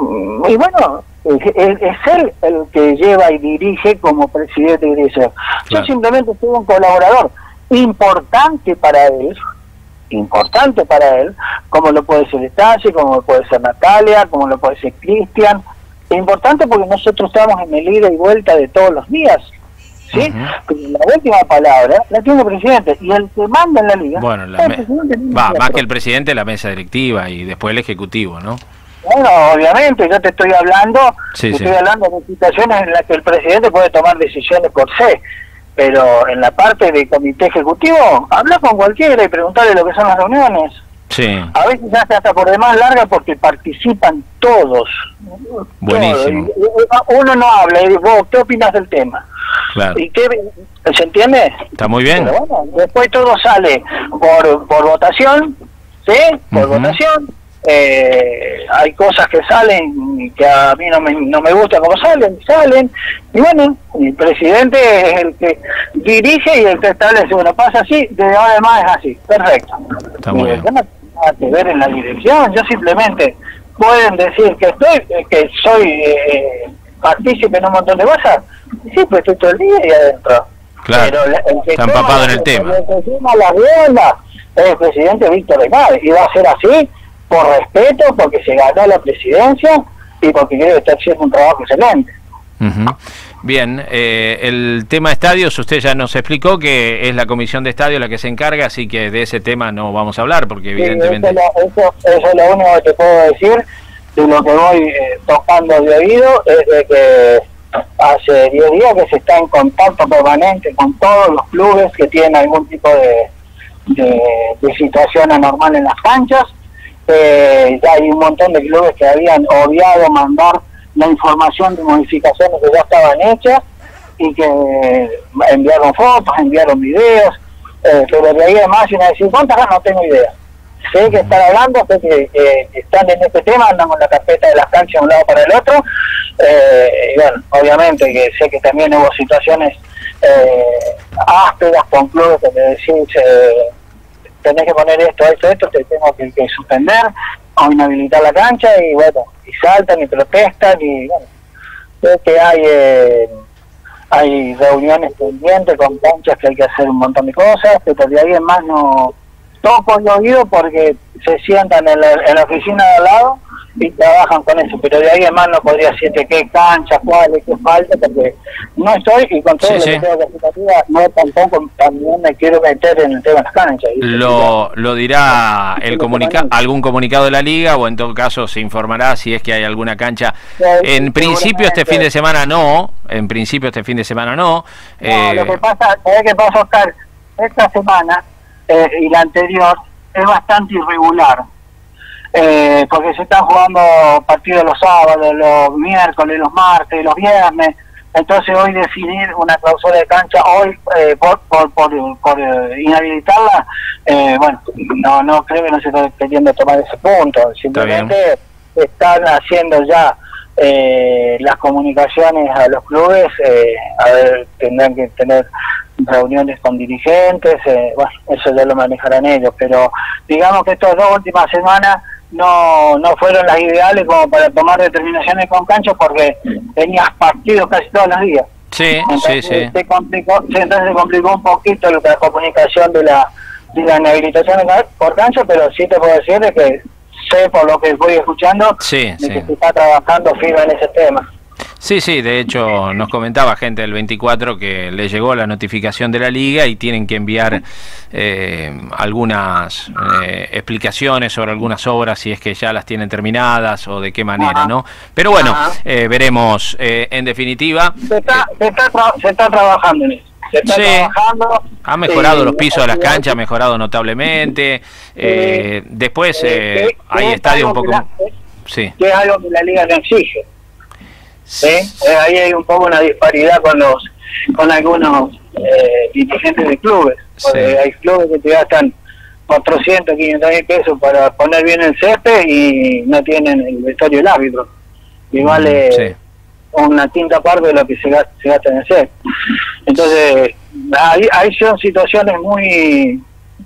S2: y bueno, es, es él el que lleva y dirige como presidente y director.
S1: Claro.
S2: Yo simplemente soy un colaborador importante para él, importante para él, como lo puede ser Estancia, como lo puede ser Natalia, como lo puede ser Cristian. Es importante porque nosotros estamos en el ida y vuelta de todos los días, ¿sí?
S1: Uh-huh.
S2: Pero la última palabra la tiene el presidente, y el que manda en la liga...
S1: Bueno, la me... va, más que el
S2: presidente,
S1: presidente, la mesa directiva y después el ejecutivo, ¿no?
S2: Bueno, obviamente, yo te estoy hablando,
S1: Sí,
S2: te
S1: sí.
S2: estoy hablando de situaciones en las que el presidente puede tomar decisiones por sí, pero en la parte del comité ejecutivo, habla con cualquiera y preguntarle lo que son las reuniones.
S1: Sí.
S2: A veces se hace hasta por demás larga porque participan todos.
S1: Buenísimo.
S2: Todos. Uno no habla y dice, vos, ¿qué opinas del tema?
S1: Claro.
S2: ¿Y qué, ¿se entiende?
S1: Está muy bien.
S2: Pero bueno, después todo sale por, por votación, ¿sí? Por
S1: Uh-huh.
S2: votación. eh, hay cosas que salen que a mí no me, no me gusta cómo salen, salen, y bueno, el presidente es el que dirige y el que establece, bueno, pasa así, de ahora en más es así, perfecto.
S1: Está muy bien.
S2: Yo no tengo nada que ver en la dirección, yo simplemente pueden decir que estoy, que soy eh, partícipe en un montón de cosas, sí, pues estoy todo el día ahí adentro.
S1: Claro,
S2: pero el que
S1: está empapado en el tema.
S2: El que toma las riendas es el presidente Víctor Aymar, y va a ser así por respeto, porque se ganó la presidencia y porque creo que está haciendo un trabajo excelente.
S1: Uh-huh. Bien, eh, el tema estadios, usted ya nos explicó que es la comisión de estadios la que se encarga, así que de ese tema no vamos a hablar, porque evidentemente...
S2: Sí, eso, es lo, eso, eso es lo único que te puedo decir, de lo que voy eh, tocando de oído, es de que hace diez días que se está en contacto permanente con todos los clubes que tienen algún tipo de, de, de situación anormal en las canchas. Eh, ya hay un montón de clubes que habían obviado mandar la información de modificaciones que ya estaban hechas y que enviaron fotos, enviaron videos, eh, pero de ahí además, si me decís cuántas, no tengo idea. Sé que están hablando, sé que eh, están en este tema, andan con la carpeta de las canchas de un lado para el otro, eh, y bueno, obviamente que sé que también hubo situaciones eh, ásperas con clubes que te decís, eh, tenés que poner esto, esto, esto, te tengo que, que suspender o inhabilitar la cancha, y bueno, y saltan y protestan, y bueno, sé que hay eh, hay reuniones pendientes con canchas que hay que hacer un montón de cosas, pero de ahí en más no toco el oído porque se sientan en la, en la oficina de al lado y trabajan con eso, pero de ahí en más no podría decirte qué canchas, cuáles, qué falta, porque no estoy, y con todo
S1: Sí,
S2: lo
S1: sí.
S2: que tengo que hacer, no tampoco también me quiero meter en el tema de las canchas. ¿viste?
S1: Lo, lo dirá el comunica algún comunicado de la liga, o en todo caso se informará si es que hay alguna cancha. En principio este fin de semana no, en principio este fin de semana no.
S2: No,
S1: eh,
S2: lo que pasa, ¿sabés qué pasa, Oscar? Esta semana eh, y la anterior es bastante irregular, eh, porque se están jugando partidos los sábados, los miércoles, los martes, los viernes. Entonces hoy definir una cláusula de cancha hoy eh, por, por, por, por eh, inhabilitarla, eh, bueno, no no creo que no se esté queriendo tomar ese punto, simplemente están haciendo ya eh, las comunicaciones a los clubes, eh, a ver, tendrán que tener reuniones con dirigentes, eh, bueno, eso ya lo manejarán ellos, pero digamos que estas dos últimas semanas no no fueron las ideales como para tomar determinaciones con canchas, porque tenías partidos casi todos los días.
S1: Sí,
S2: entonces,
S1: sí, sí.
S2: Se complicó, entonces se complicó un poquito la comunicación de la de la inhabilitación por cancha, pero sí te puedo decir de que sé por lo que voy escuchando
S1: Sí,
S2: de
S1: sí.
S2: que se está trabajando firme en ese tema.
S1: Sí, sí, de hecho nos comentaba gente del veinticuatro que le llegó la notificación de la liga y tienen que enviar eh, algunas eh, explicaciones sobre algunas obras, si es que ya las tienen terminadas o de qué manera,
S2: Ajá.
S1: ¿no? Pero bueno,
S2: Ajá.
S1: eh, veremos eh, en definitiva.
S2: Se está, se está, tra- se está trabajando en eso. Se está
S1: Sí.
S2: trabajando.
S1: Ha mejorado
S2: eh,
S1: los pisos de las
S2: eh,
S1: canchas, ha mejorado notablemente. Eh, después eh,
S2: eh, que-
S1: hay
S2: que es
S1: estadios un
S2: algo
S1: poco...
S2: que la-
S1: Sí.
S2: que es algo que la liga no exige. ¿Sí? Eh, ahí hay un poco una disparidad con los con algunos eh, dirigentes de clubes. Porque
S1: Sí.
S2: hay clubes que te gastan cuatrocientos, quinientos mil pesos para poner bien el césped y no tienen el vestuario del árbitro. Y vale
S1: Sí.
S2: una quinta parte de lo que se gasta, se gasta en el césped. Entonces, ahí, ahí son situaciones muy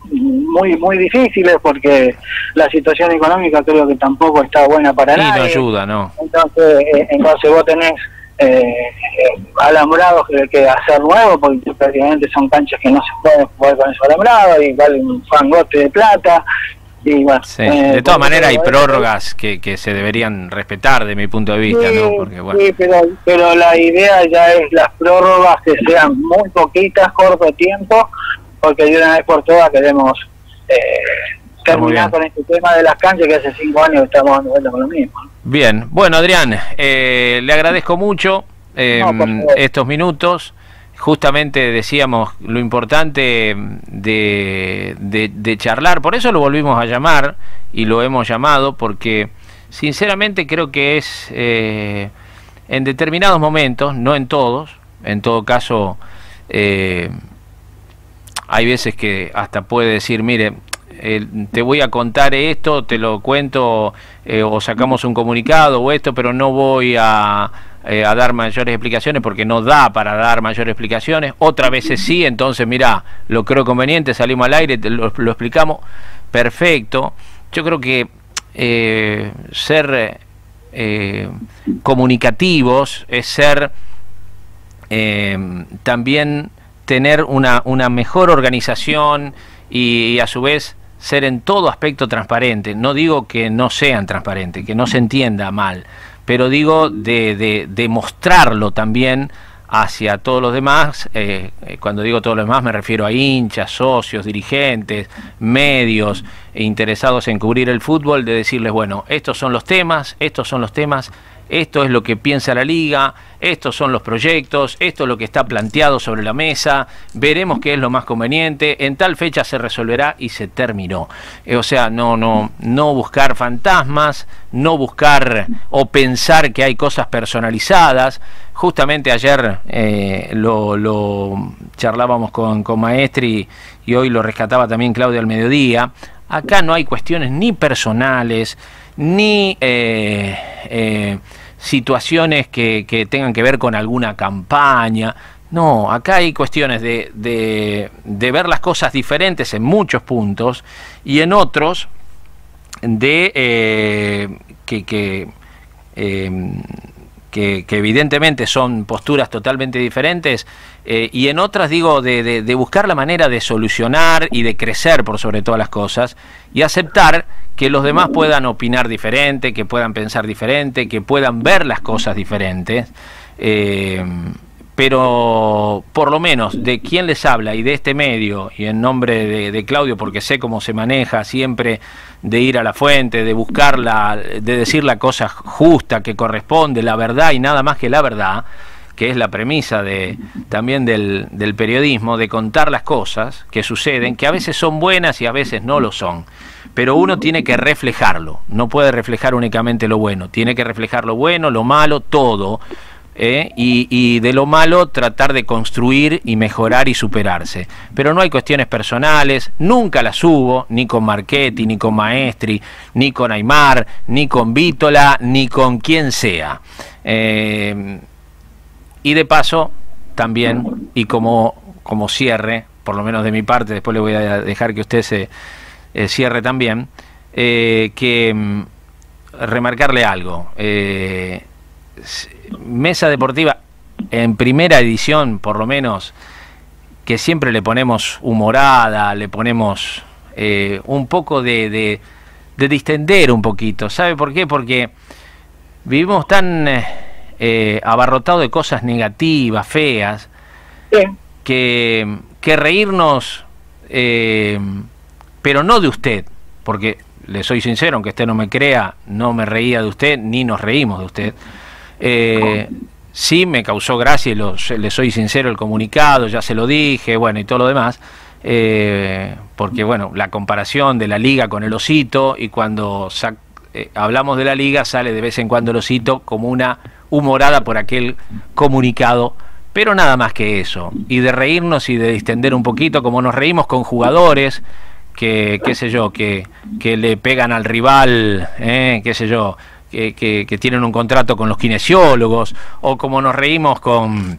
S2: muy muy difíciles, porque la situación económica creo que tampoco está buena para
S1: Y no
S2: nadie.
S1: ayuda, ¿no?
S2: Entonces, eh, entonces vos tenés eh, eh, alambrados que hay que hacer nuevos, porque prácticamente son canchas que no se pueden jugar con esos alambrados y valen un fangote de plata. Y bueno,
S1: Sí.
S2: eh,
S1: De todas
S2: por
S1: maneras hay
S2: eso-
S1: prórrogas que, que se deberían respetar de mi punto de vista,
S2: Sí,
S1: ¿no? Porque bueno.
S2: sí, pero, pero la idea ya es las prórrogas que sean muy poquitas, corto tiempo, porque de una vez por todas queremos eh, terminar
S1: bien.
S2: con este tema de las canchas, que hace cinco años estamos dando vuelta con lo mismo.
S1: Bien, bueno Adrián, eh, le agradezco mucho eh,
S2: No, por favor.
S1: estos minutos. Justamente decíamos lo importante de, de, de charlar, por eso lo volvimos a llamar y lo hemos llamado, porque sinceramente creo que es eh, en determinados momentos, no en todos, en todo caso eh, hay veces que hasta puede decir, mire, eh, te voy a contar esto, te lo cuento, eh, o sacamos un comunicado o esto, pero no voy a, eh, a dar mayores explicaciones porque no da para dar mayores explicaciones. Otras veces sí, entonces mira, lo creo conveniente, salimos al aire, te lo, lo explicamos, perfecto. Yo creo que eh, ser eh, comunicativos es ser eh, también tener una, una mejor organización y, y a su vez ser en todo aspecto transparente. No digo que no sean transparentes, que no se entienda mal, pero digo de, de, de mostrarlo también hacia todos los demás. Eh, cuando digo todos los demás me refiero a hinchas, socios, dirigentes, medios interesados en cubrir el fútbol, de decirles, bueno, estos son los temas, estos son los temas, esto es lo que piensa la liga, estos son los proyectos, esto es lo que está planteado sobre la mesa, veremos qué es lo más conveniente, en tal fecha se resolverá y se terminó. Eh, o sea, no, no, no buscar fantasmas, no buscar o pensar que hay cosas personalizadas. Justamente ayer eh, lo, lo charlábamos con, con Maestri y hoy lo rescataba también Claudia al mediodía. Acá no hay cuestiones ni personales, ni eh, eh, situaciones que, que tengan que ver con alguna campaña. No, acá hay cuestiones de, de, de ver las cosas diferentes en muchos puntos y en otros de eh, que, que, eh, que, que evidentemente son posturas totalmente diferentes, eh, y en otras digo de, de, de buscar la manera de solucionar y de crecer por sobre todas las cosas y aceptar que los demás puedan opinar diferente, que puedan pensar diferente, que puedan ver las cosas diferentes, eh, pero por lo menos de quien les habla y de este medio, y en nombre de, de Claudio, porque sé cómo se maneja siempre, de ir a la fuente, de buscarla, de decir la cosa justa que corresponde, la verdad y nada más que la verdad, que es la premisa de, también del, del periodismo, de contar las cosas que suceden, que a veces son buenas y a veces no lo son. Pero uno tiene que reflejarlo, no puede reflejar únicamente lo bueno, tiene que reflejar lo bueno, lo malo, todo, ¿eh? y, y de lo malo tratar de construir y mejorar y superarse. Pero no hay cuestiones personales, nunca las hubo, ni con Marchetti, ni con Maestri, ni con Aymar, ni con Vítola, ni con quien sea. Eh, y de paso, también, y como, como cierre, por lo menos de mi parte, después le voy a dejar que usted se... Eh, cierre también, eh, que mm, remarcarle algo. Eh, Mesa Deportiva, en primera edición, por lo menos, que siempre le ponemos humorada, le ponemos eh, un poco de, de, de distender un poquito. ¿Sabe por qué? Porque vivimos tan eh, abarrotados de cosas negativas, feas, sí. que, que reírnos... Eh, pero no de usted, porque le soy sincero, aunque usted no me crea, no me reía de usted, ni nos reímos de usted. Eh, sí me causó gracia, y lo, le soy sincero, el comunicado, ya se lo dije, bueno, y todo lo demás, eh, porque, bueno, la comparación de la liga con el osito, y cuando sac, eh, hablamos de la liga, sale de vez en cuando el osito como una humorada por aquel comunicado, pero nada más que eso, y de reírnos y de distender un poquito, como nos reímos con jugadores, que, qué sé yo, que, que le pegan al rival, eh, qué sé yo, que, que, que tienen un contrato con los kinesiólogos, o como nos reímos con,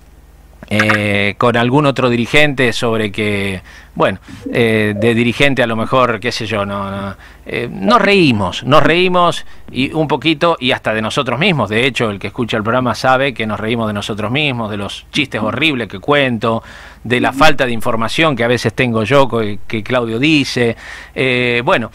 S1: eh, con algún otro dirigente sobre que, bueno, eh, de dirigente a lo mejor, qué sé yo, no, no eh, nos reímos, nos reímos y un poquito, y hasta de nosotros mismos. De hecho, el que escucha el programa sabe que nos reímos de nosotros mismos, de los chistes horribles que cuento, de la falta de información que a veces tengo yo, que, que Claudio dice, eh, bueno,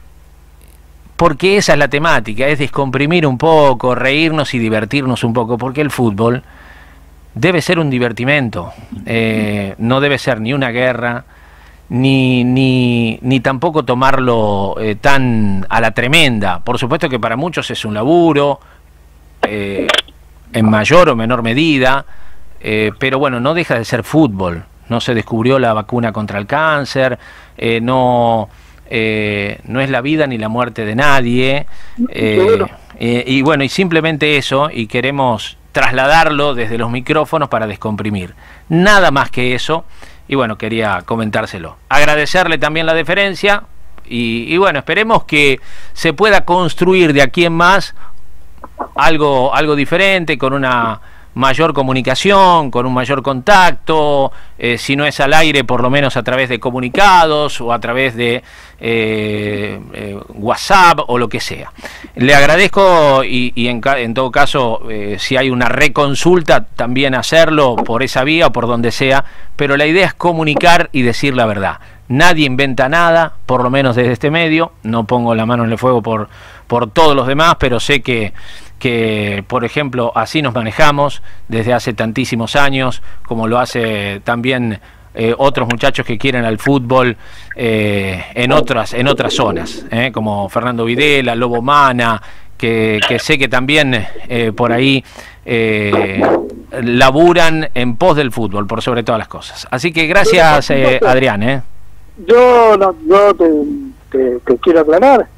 S1: porque esa es la temática, es descomprimir un poco, reírnos y divertirnos un poco, porque el fútbol debe ser un divertimento, eh, no debe ser ni una guerra, ni, ni, ni tampoco tomarlo eh, tan a la tremenda. Por supuesto que para muchos es un laburo, eh, en mayor o menor medida, eh, pero bueno, no deja de ser fútbol. No se descubrió la vacuna contra el cáncer, eh, no, eh, no es la vida ni la muerte de nadie, eh, eh, y bueno, y simplemente eso, y queremos trasladarlo desde los micrófonos para descomprimir. Nada más que eso, y bueno, quería comentárselo. Agradecerle también la deferencia, Y, y bueno, esperemos que se pueda construir de aquí en más algo, algo diferente, con una mayor comunicación, con un mayor contacto, eh, si no es al aire, por lo menos a través de comunicados o a través de eh, eh, WhatsApp o lo que sea. Le agradezco y, y en, en todo caso, eh, si hay una reconsulta, también hacerlo por esa vía o por donde sea, pero la idea es comunicar y decir la verdad. Nadie inventa nada, por lo menos desde este medio. No pongo la mano en el fuego por, por todos los demás, pero sé que que, por ejemplo, así nos manejamos desde hace tantísimos años, como lo hace también eh, otros muchachos que quieren al fútbol eh, en otras en otras zonas, eh, como Fernando Videla, Lobo Mana, que, que sé que también eh, por ahí eh, laburan en pos del fútbol, por sobre todas las cosas. Así que gracias, eh, Adrián. Eh.
S2: Yo, no, yo te, te, te quiero aclarar.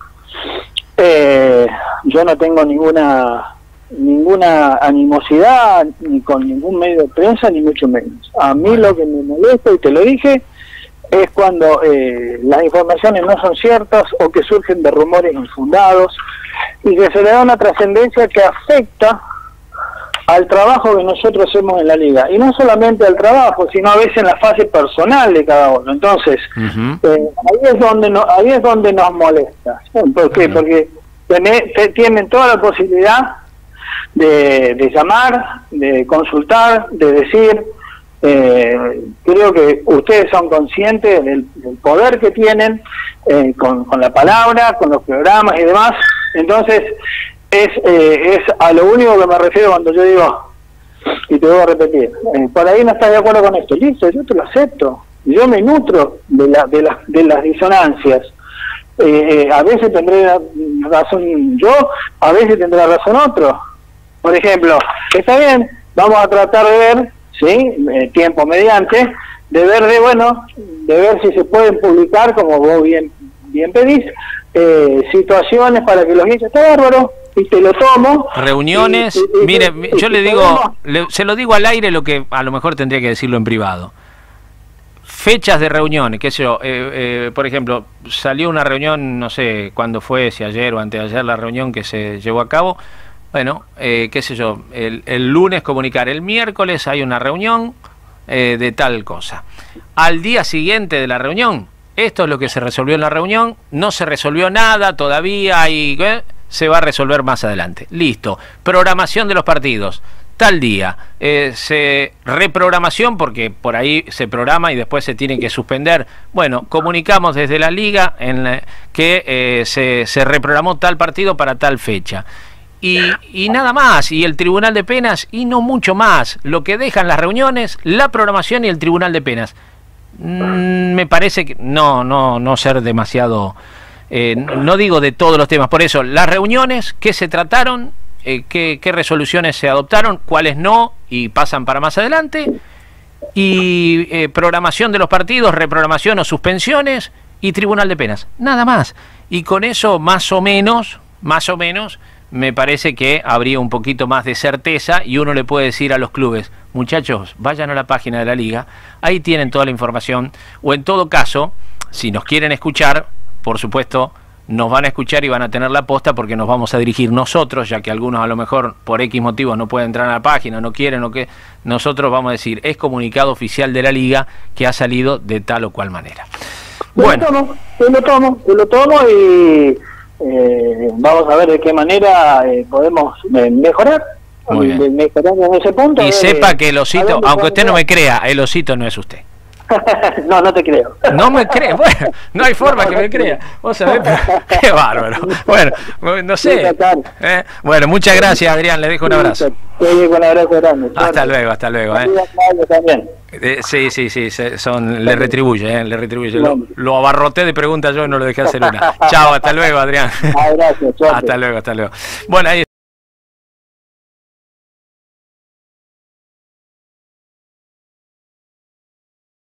S2: Eh, yo no tengo ninguna ninguna animosidad ni con ningún medio de prensa, ni mucho menos. A mí lo que me molesta, y te lo dije, es cuando eh, las informaciones no son ciertas o que surgen de rumores infundados y que se le da una trascendencia que afecta al trabajo que nosotros hacemos en la liga, y no solamente al trabajo, sino a veces en la fase personal de cada uno. Entonces, uh-huh. eh, ahí es donde no, ahí es donde nos molesta. ¿Por qué? Uh-huh. Porque tiene, te, tienen toda la posibilidad de, de llamar, de consultar, de decir. Eh, creo que ustedes son conscientes del, del poder que tienen eh, con, con la palabra, con los programas y demás. Entonces, Es, eh, es a lo único que me refiero cuando yo digo, y te voy a repetir, eh, por ahí no estás de acuerdo con esto, listo, yo te lo acepto, yo me nutro de, la, de, la, de las disonancias, eh, eh, a veces tendré razón yo, a veces tendrá razón otro. Por ejemplo, está bien, vamos a tratar de ver, sí, eh, tiempo mediante, de ver de, bueno, de ver si se pueden publicar, como vos bien, bien pedís, eh, situaciones para que los hinchas, está bárbaro, y te lo tomo.
S1: Reuniones, y, y, y, mire, y, yo y, le digo, le, se lo digo al aire lo que a lo mejor tendría que decirlo en privado. Fechas de reuniones, qué sé yo, eh, eh, por ejemplo, salió una reunión, no sé cuándo fue, si ayer o antes de ayer la reunión que se llevó a cabo, bueno, eh, qué sé yo, el, el lunes comunicar, el miércoles hay una reunión eh, de tal cosa. Al día siguiente de la reunión, esto es lo que se resolvió en la reunión, no se resolvió nada todavía y... ¿eh? Se va a resolver más adelante. Listo. Programación de los partidos. Tal día. Eh, se reprogramación, porque por ahí se programa y después se tiene que suspender. Bueno, comunicamos desde la liga en la, que eh, se, se reprogramó tal partido para tal fecha. Y, y nada más. Y el Tribunal de Penas, y no mucho más. Lo que dejan las reuniones, la programación y el Tribunal de Penas. Mm, me parece que no, no, no ser demasiado... Eh, no digo de todos los temas, por eso las reuniones, qué se trataron, eh, qué, qué resoluciones se adoptaron, cuáles no y pasan para más adelante, y eh, programación de los partidos, reprogramación o suspensiones y Tribunal de Penas, nada más. Y con eso más o menos, más o menos, me parece que habría un poquito más de certeza y uno le puede decir a los clubes, muchachos, vayan a la página de la liga, ahí tienen toda la información, o en todo caso, si nos quieren escuchar, por supuesto, nos van a escuchar y van a tener la posta porque nos vamos a dirigir nosotros, ya que algunos a lo mejor por X motivos no pueden entrar a la página, no quieren o que nosotros vamos a decir, es comunicado oficial de la liga que ha salido de tal o cual manera. Bueno,
S2: yo lo tomo, yo lo tomo, yo lo tomo y eh, vamos a ver de qué manera eh, podemos eh, mejorar.
S1: Muy bien.
S2: Mejorar en ese punto.
S1: Y
S2: eh,
S1: sepa que el osito, aunque usted no me crea, el osito no es usted.
S2: No, no te creo.
S1: No me cree, bueno, no hay forma no, que no me crea. Vos sabés, pero, qué bárbaro. Bueno, no sé. ¿eh? Bueno, muchas gracias, Adrián, le dejo un abrazo.
S2: Un abrazo grande.
S1: Hasta luego, hasta luego. ¿eh? Eh, sí, sí, sí, son, le retribuye, eh, le retribuye. Lo, lo abarroté de preguntas yo y no lo dejé hacer una. Chao, hasta luego, Adrián.
S2: Gracias,
S1: hasta luego, hasta luego. Bueno, ahí